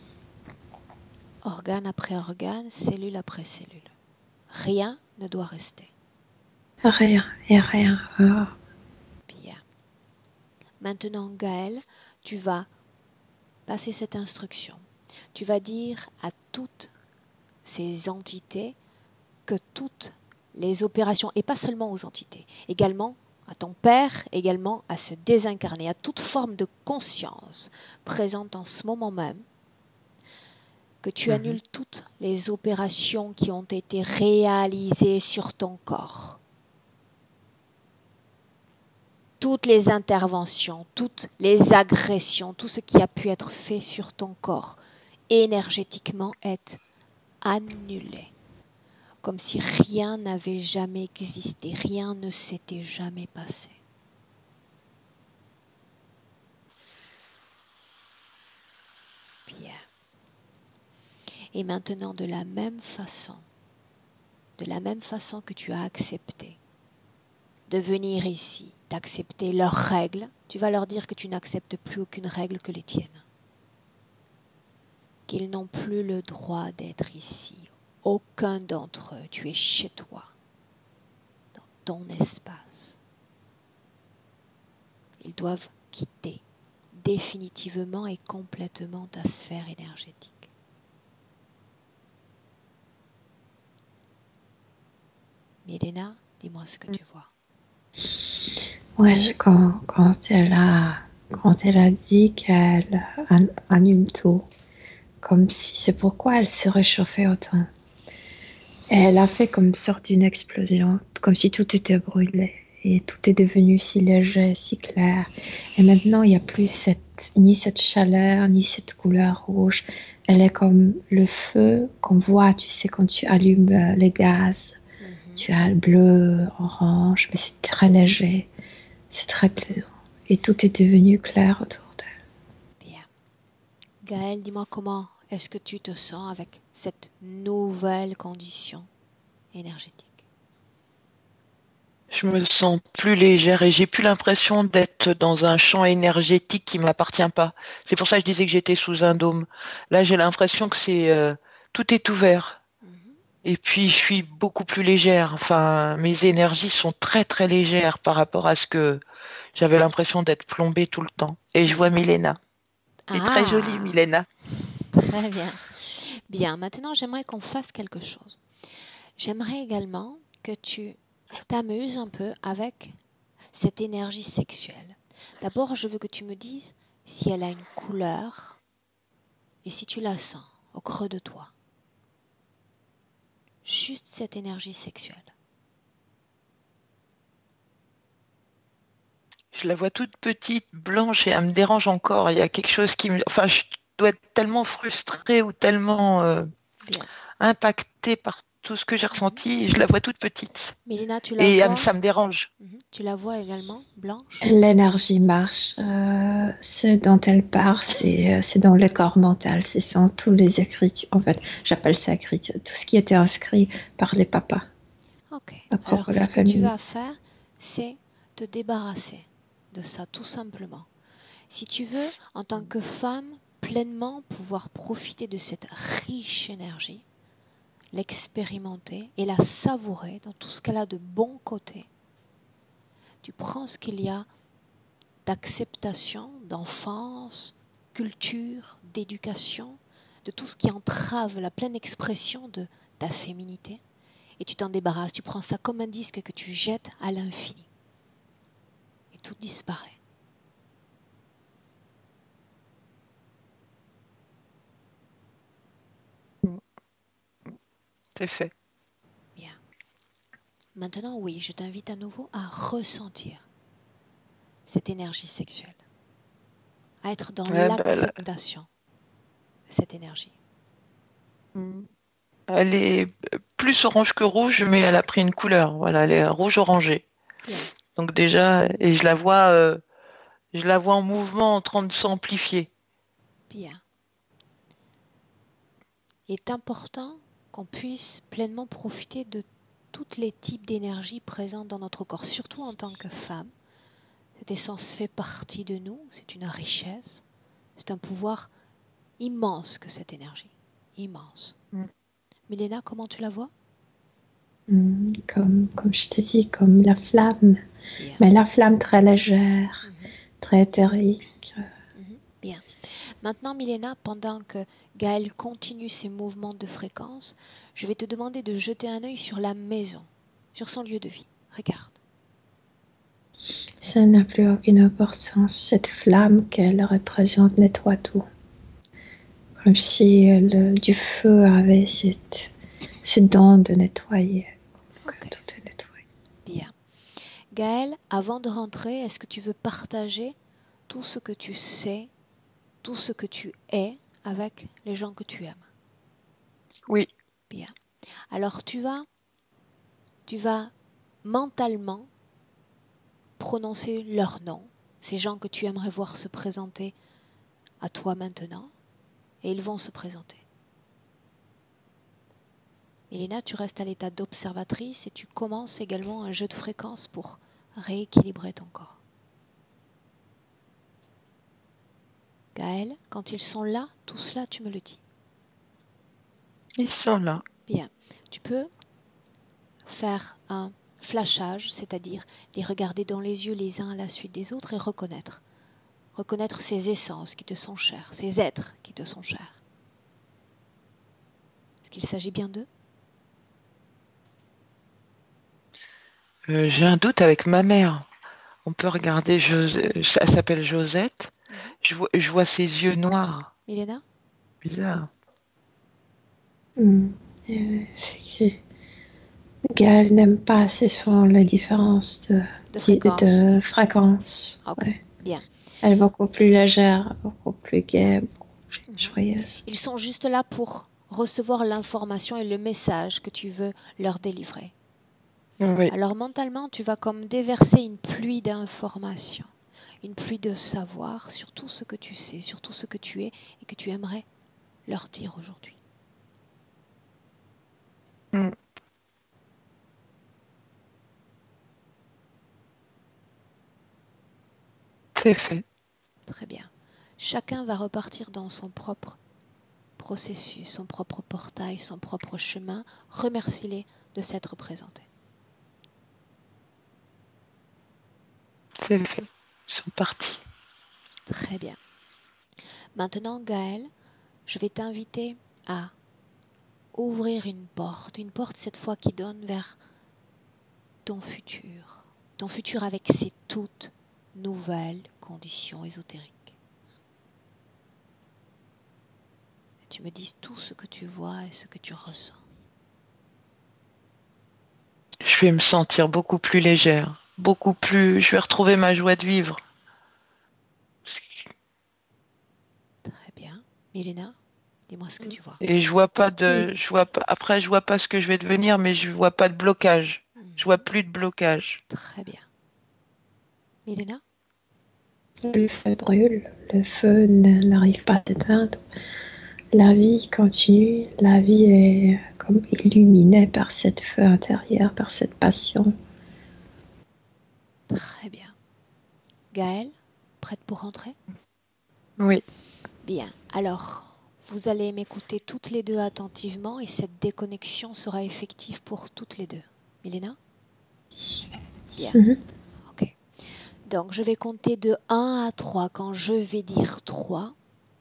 Organe après organe, cellule après cellule. Rien ne doit rester. Rien, et rien. Bien. Maintenant, Gaël, tu vas passer cette instruction. Tu vas dire à toutes ces entités que toutes les opérations, et pas seulement aux entités, également à ton père, également à se désincarner, à toute forme de conscience présente en ce moment même, que tu annules toutes les opérations qui ont été réalisées sur ton corps. Toutes les interventions, toutes les agressions, tout ce qui a pu être fait sur ton corps, énergétiquement est annulé. Comme si rien n'avait jamais existé, rien ne s'était jamais passé. Bien. Et maintenant, de la même façon que tu as accepté de venir ici, d'accepter leurs règles, tu vas leur dire que tu n'acceptes plus aucune règle que les tiennes. Qu'ils n'ont plus le droit d'être ici. Aucun d'entre eux. Tu es chez toi, dans ton espace. Ils doivent quitter définitivement et complètement ta sphère énergétique. Milena, dis-moi ce que tu vois. Ouais, quand elle a dit qu'elle annule tout, comme si c'est pourquoi elle s'est réchauffée autant. Et elle a fait comme sorte d'une explosion, comme si tout était brûlé et tout est devenu si léger, si clair. Et maintenant, il n'y a plus ni cette chaleur, ni cette couleur rouge. Elle est comme le feu qu'on voit, tu sais, quand tu allumes les gaz. Tu as le bleu, orange, mais c'est très léger, c'est très plaisant. Et tout est devenu clair autour d'elle. Bien. Gaël, dis-moi comment est-ce que tu te sens avec cette nouvelle condition énergétique? Je me sens plus légère et j'ai plus l'impression d'être dans un champ énergétique qui m'appartient pas. C'est pour ça que je disais que j'étais sous un dôme. Là, j'ai l'impression que tout est ouvert. Mhm. Et puis, je suis beaucoup plus légère. Enfin, mes énergies sont très, très légères par rapport à ce que j'avais l'impression d'être plombée tout le temps. Et je vois Bien. Milena. Elle est très jolie, Ah, Milena. très bien. Bien, maintenant j'aimerais qu'on fasse quelque chose. J'aimerais également que tu t'amuses un peu avec cette énergie sexuelle. D'abord, je veux que tu me dises si elle a une couleur et si tu la sens au creux de toi. Juste cette énergie sexuelle. Je la vois toute petite, blanche, et elle me dérange encore. Il y a quelque chose qui me... Enfin, je dois être tellement frustrée ou tellement Bien. impactée par tout ce que j'ai Mhm. ressenti. Je la vois toute petite. Mélina, tu la Et vois? ça me dérange. Mhm. Tu la vois également, blanche? L'énergie marche. Ce dont elle parle, c'est dans le corps mental. Ce sont tous les écritures. En fait, j'appelle ça écriture. Tout ce qui était inscrit par les papas Ok. à Alors, propos de ce la que tu famille. vas faire, c'est te débarrasser de ça, tout simplement. Si tu veux, en tant que femme, pleinement pouvoir profiter de cette riche énergie, l'expérimenter et la savourer dans tout ce qu'elle a de bon côté, tu prends ce qu'il y a d'acceptation, d'enfance, culture, d'éducation, de tout ce qui entrave la pleine expression de ta féminité, et tu t'en débarrasses, tu prends ça comme un disque que tu jettes à l'infini, et tout disparaît. C'est fait. Bien. Maintenant, oui, je t'invite à nouveau à ressentir cette énergie sexuelle, à être dans Ouais, bah, l'acceptation de cette énergie. elle est plus orange que rouge, mais elle a pris une couleur. Voilà, elle est rouge orangée. Bien, Donc déjà, et je la vois en mouvement, en train de s'amplifier. bien. Il est important qu'on puisse pleinement profiter de tous les types d'énergie présentes dans notre corps, surtout en tant que femme. Cette essence fait partie de nous, c'est une richesse, c'est un pouvoir immense que cette énergie, immense. Mm. Milena, comment tu la vois? Comme je te dis, comme la flamme. Bien. Mais la flamme très légère, Mhm, très éthérique. mhm. Bien. Maintenant, Milena, pendant que Gaël continue ses mouvements de fréquence, je vais te demander de jeter un œil sur la maison, sur son lieu de vie. Regarde. Ça n'a plus aucune importance. Cette flamme qu'elle représente nettoie tout. Comme si du feu avait ce don de nettoyer. Ok, Tout est nettoyé. bien. Gaël, avant de rentrer, est-ce que tu veux partager tout ce que tu sais, tout ce que tu es avec les gens que tu aimes? Oui, Bien. Alors tu vas mentalement prononcer leur nom, ces gens que tu aimerais voir se présenter à toi maintenant, et ils vont se présenter. Elena, tu restes à l'état d'observatrice et tu commences également un jeu de fréquences pour rééquilibrer ton corps. Gaël, quand ils sont là, tous là, tu me le dis. ils sont là. Bien. Tu peux faire un flashage, c'est-à-dire les regarder dans les yeux les uns à la suite des autres et reconnaître. Reconnaître ces essences qui te sont chères, ces êtres qui te sont chers. Est-ce qu'il s'agit bien d'eux? J'ai un doute avec ma mère. On peut regarder, elle s'appelle Josette. Mhm. Je vois ses yeux noirs. Milena? Bizarre. Ce que Gaël n'aime pas, ce sont les différences De fréquence. de fréquence. Ok, Ouais. bien. Elle est beaucoup plus légère, beaucoup plus Bien. gaie, beaucoup plus Mhm. joyeuse. Ils sont juste là pour recevoir l'information et le message que tu veux leur délivrer. Oui. Alors mentalement, tu vas comme déverser une pluie d'informations, une pluie de savoir sur tout ce que tu sais, sur tout ce que tu es et que tu aimerais leur dire aujourd'hui. Mm. C'est fait. Très bien. Chacun va repartir dans son propre processus, son propre portail, son propre chemin. Remercie-les de s'être présentés. C'est fait. Ils sont partis. Très bien. Maintenant, Gaël, je vais t'inviter à ouvrir une porte cette fois qui donne vers ton futur avec ses toutes nouvelles conditions ésotériques. Et tu me dis tout ce que tu vois et ce que tu ressens. Je vais me sentir beaucoup plus légère, beaucoup plus. Je vais retrouver ma joie de vivre. Très bien. Milena, dis-moi ce que tu vois. Et je vois pas de, je vois pas. Après, je vois pas ce que je vais devenir, mais je vois pas de blocage. Je vois plus de blocage. Très bien. Milena? Le feu brûle, le feu n'arrive pas à s'éteindre. La vie continue, la vie est comme illuminée par cette feu intérieur, par cette passion. Très bien. Gaëlle, prête pour rentrer? Oui. Bien. Alors, vous allez m'écouter toutes les deux attentivement et cette déconnexion sera effective pour toutes les deux. Milena? Bien. Ok. Donc, je vais compter de 1 à 3. Quand je vais dire 3,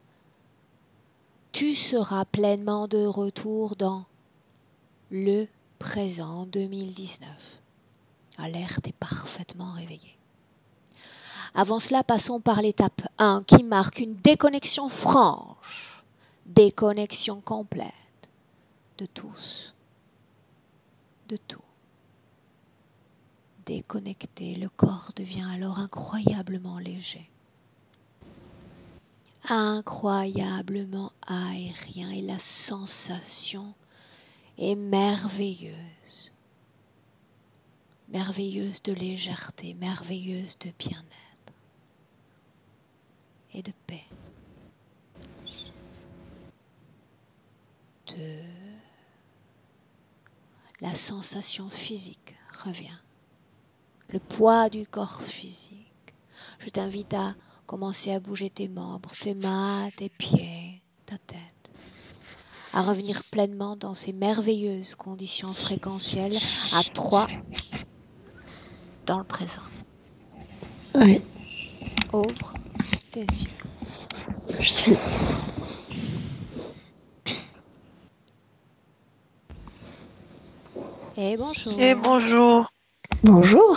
tu seras pleinement de retour dans le présent 2019. Alerte et parfaitement réveillée. Avant cela, passons par l'étape 1 qui marque une déconnexion franche, déconnexion complète de tous, de tout. Déconnecté, le corps devient alors incroyablement léger, incroyablement aérien et la sensation est merveilleuse, merveilleuse de légèreté, merveilleuse de bien-être et de paix. 2. La sensation physique revient. Le poids du corps physique. Je t'invite à commencer à bouger tes membres, tes mains, tes pieds, ta tête. À revenir pleinement dans ces merveilleuses conditions fréquentielles à 3 dans le présent. Oui. Ouvre tes yeux. Je suis... Et bonjour. Et bonjour. Bonjour.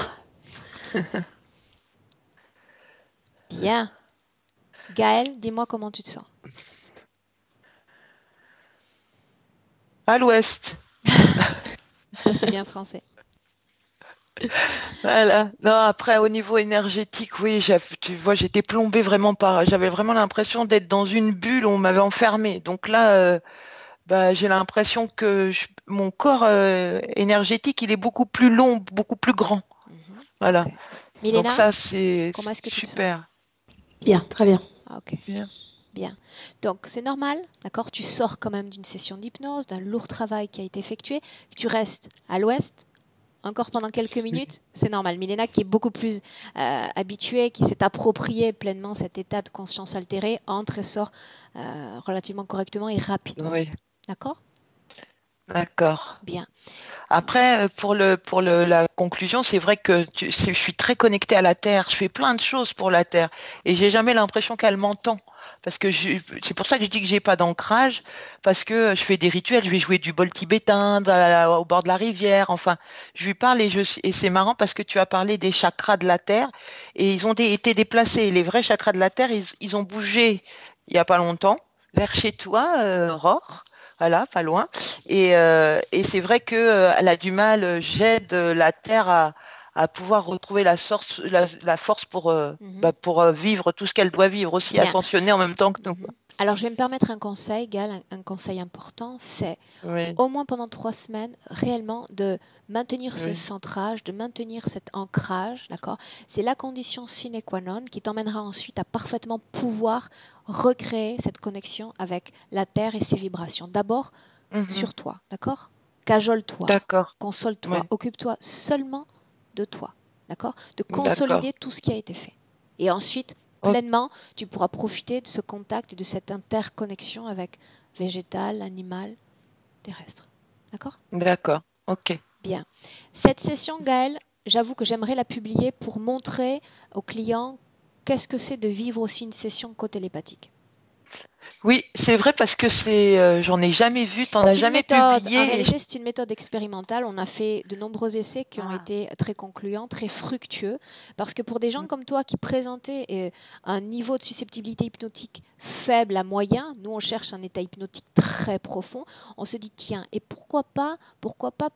Bien. Gaëlle, dis-moi comment tu te sens. À l'ouest. Ça, c'est bien français. Voilà. Non, après, au niveau énergétique, oui, tu vois, j'étais plombée vraiment par. J'avais vraiment l'impression d'être dans une bulle où on m'avait enfermée. Donc là, j'ai l'impression que mon corps énergétique, il est beaucoup plus long, beaucoup plus grand. Voilà. Okay. Milena, donc ça, c'est comment est-ce que tu te sens? Super. Bien, très bien. Ok. Bien. Bien. Donc, c'est normal, d'accord? Tu sors quand même d'une session d'hypnose, d'un lourd travail qui a été effectué. Tu restes à l'ouest encore pendant quelques minutes. C'est normal. Milena, qui est beaucoup plus habituée, qui s'est approprié pleinement cet état de conscience altéré, entre et sort relativement correctement et rapidement. Oui. D'accord? D'accord. Bien. Après, pour la conclusion, c'est vrai que je suis très connectée à la Terre. Je fais plein de choses pour la Terre et j'ai jamais l'impression qu'elle m'entend. Parce que c'est pour ça que je dis que j'ai pas d'ancrage, parce que je fais des rituels. Je vais jouer du bol tibétain au bord de la rivière. Enfin, je lui parle et c'est marrant parce que tu as parlé des chakras de la Terre et ils ont été déplacés. Les vrais chakras de la Terre, ils ont bougé il y a pas longtemps vers chez toi, Aurore. Voilà, pas loin. Et c'est vrai que elle a du mal, j'aide la Terre à pouvoir retrouver la force pour vivre tout ce qu'elle doit vivre, aussi Bien. ascensionner en même temps que nous. Alors, je vais me permettre un conseil, Gaëlle, un conseil important, c'est Oui, au moins pendant 3 semaines, réellement de maintenir ce oui. centrage, de maintenir cet ancrage, d'accord? C'est la condition sine qua non qui t'emmènera ensuite à parfaitement pouvoir recréer cette connexion avec la Terre et ses vibrations. D'abord, Mhm. sur toi, d'accord? Cajole-toi, D'accord. console-toi, Oui, occupe-toi seulement de toi, d'accord? De d'accord. consolider tout ce qui a été fait. Et ensuite, Ok, pleinement, tu pourras profiter de ce contact et de cette interconnexion avec végétal, animal, terrestre. D'accord? d'accord. Ok. Bien. Cette session, Gaëlle, j'avoue que j'aimerais la publier pour montrer aux clients qu'est-ce que c'est de vivre aussi une session co-télépathique. Oui, c'est vrai parce que j'en ai jamais vu, t'en as C'est une jamais méthode, en publié. réalité, c'est une méthode expérimentale. On a fait de nombreux essais qui ont Ah. été très concluants, très fructueux, parce que pour des gens comme toi qui présentaient un niveau de susceptibilité hypnotique faible à moyen, nous on cherche un état hypnotique très profond, on se dit tiens, et pourquoi pas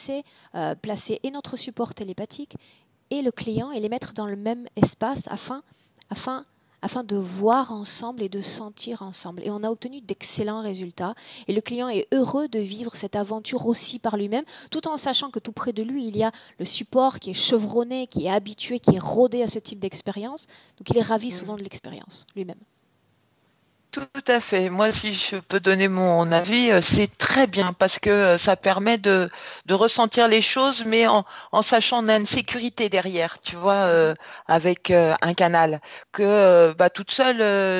placer et notre support télépathique et le client et les mettre dans le même espace afin, afin de voir ensemble et de sentir ensemble. Et on a obtenu d'excellents résultats. Et le client est heureux de vivre cette aventure aussi par lui-même, tout en sachant que tout près de lui, il y a le support qui est chevronné, qui est habitué, qui est rodé à ce type d'expérience. Donc il est ravi souvent de l'expérience lui-même. Tout à fait. Moi, si je peux donner mon avis, c'est très bien parce que ça permet de ressentir les choses, mais en sachant qu'on a une sécurité derrière, tu vois, avec un canal. Que toute seule,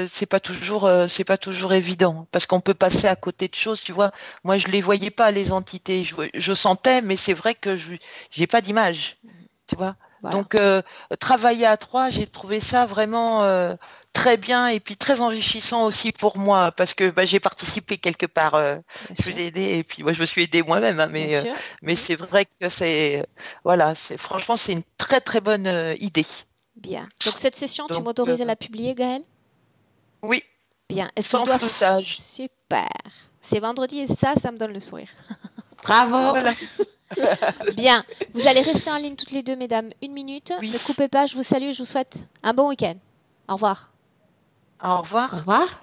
c'est pas toujours évident parce qu'on peut passer à côté de choses, tu vois. Moi, je les voyais pas les entités, je sentais, mais c'est vrai que j'ai pas d'image, tu vois. Voilà, Donc, travailler à trois, j'ai trouvé ça vraiment très bien et puis très enrichissant aussi pour moi parce que j'ai participé quelque part. bien Je vous sûr. ai aidé et puis moi je me suis aidée moi-même, hein, Bien mais sûr. c'est vrai que voilà, franchement c'est une très très bonne idée. Bien. Donc cette session, tu Donc m'autorises à la publier, Gaëlle? oui, Bien. Est-ce que je sans dois... floutage. Super. C'est vendredi et ça me donne le sourire. Bravo. Voilà. Bien, vous allez rester en ligne toutes les deux, mesdames, 1 minute. Oui. Ne coupez pas, je vous salue, je vous souhaite un bon week-end. Au revoir. Au Au revoir. revoir.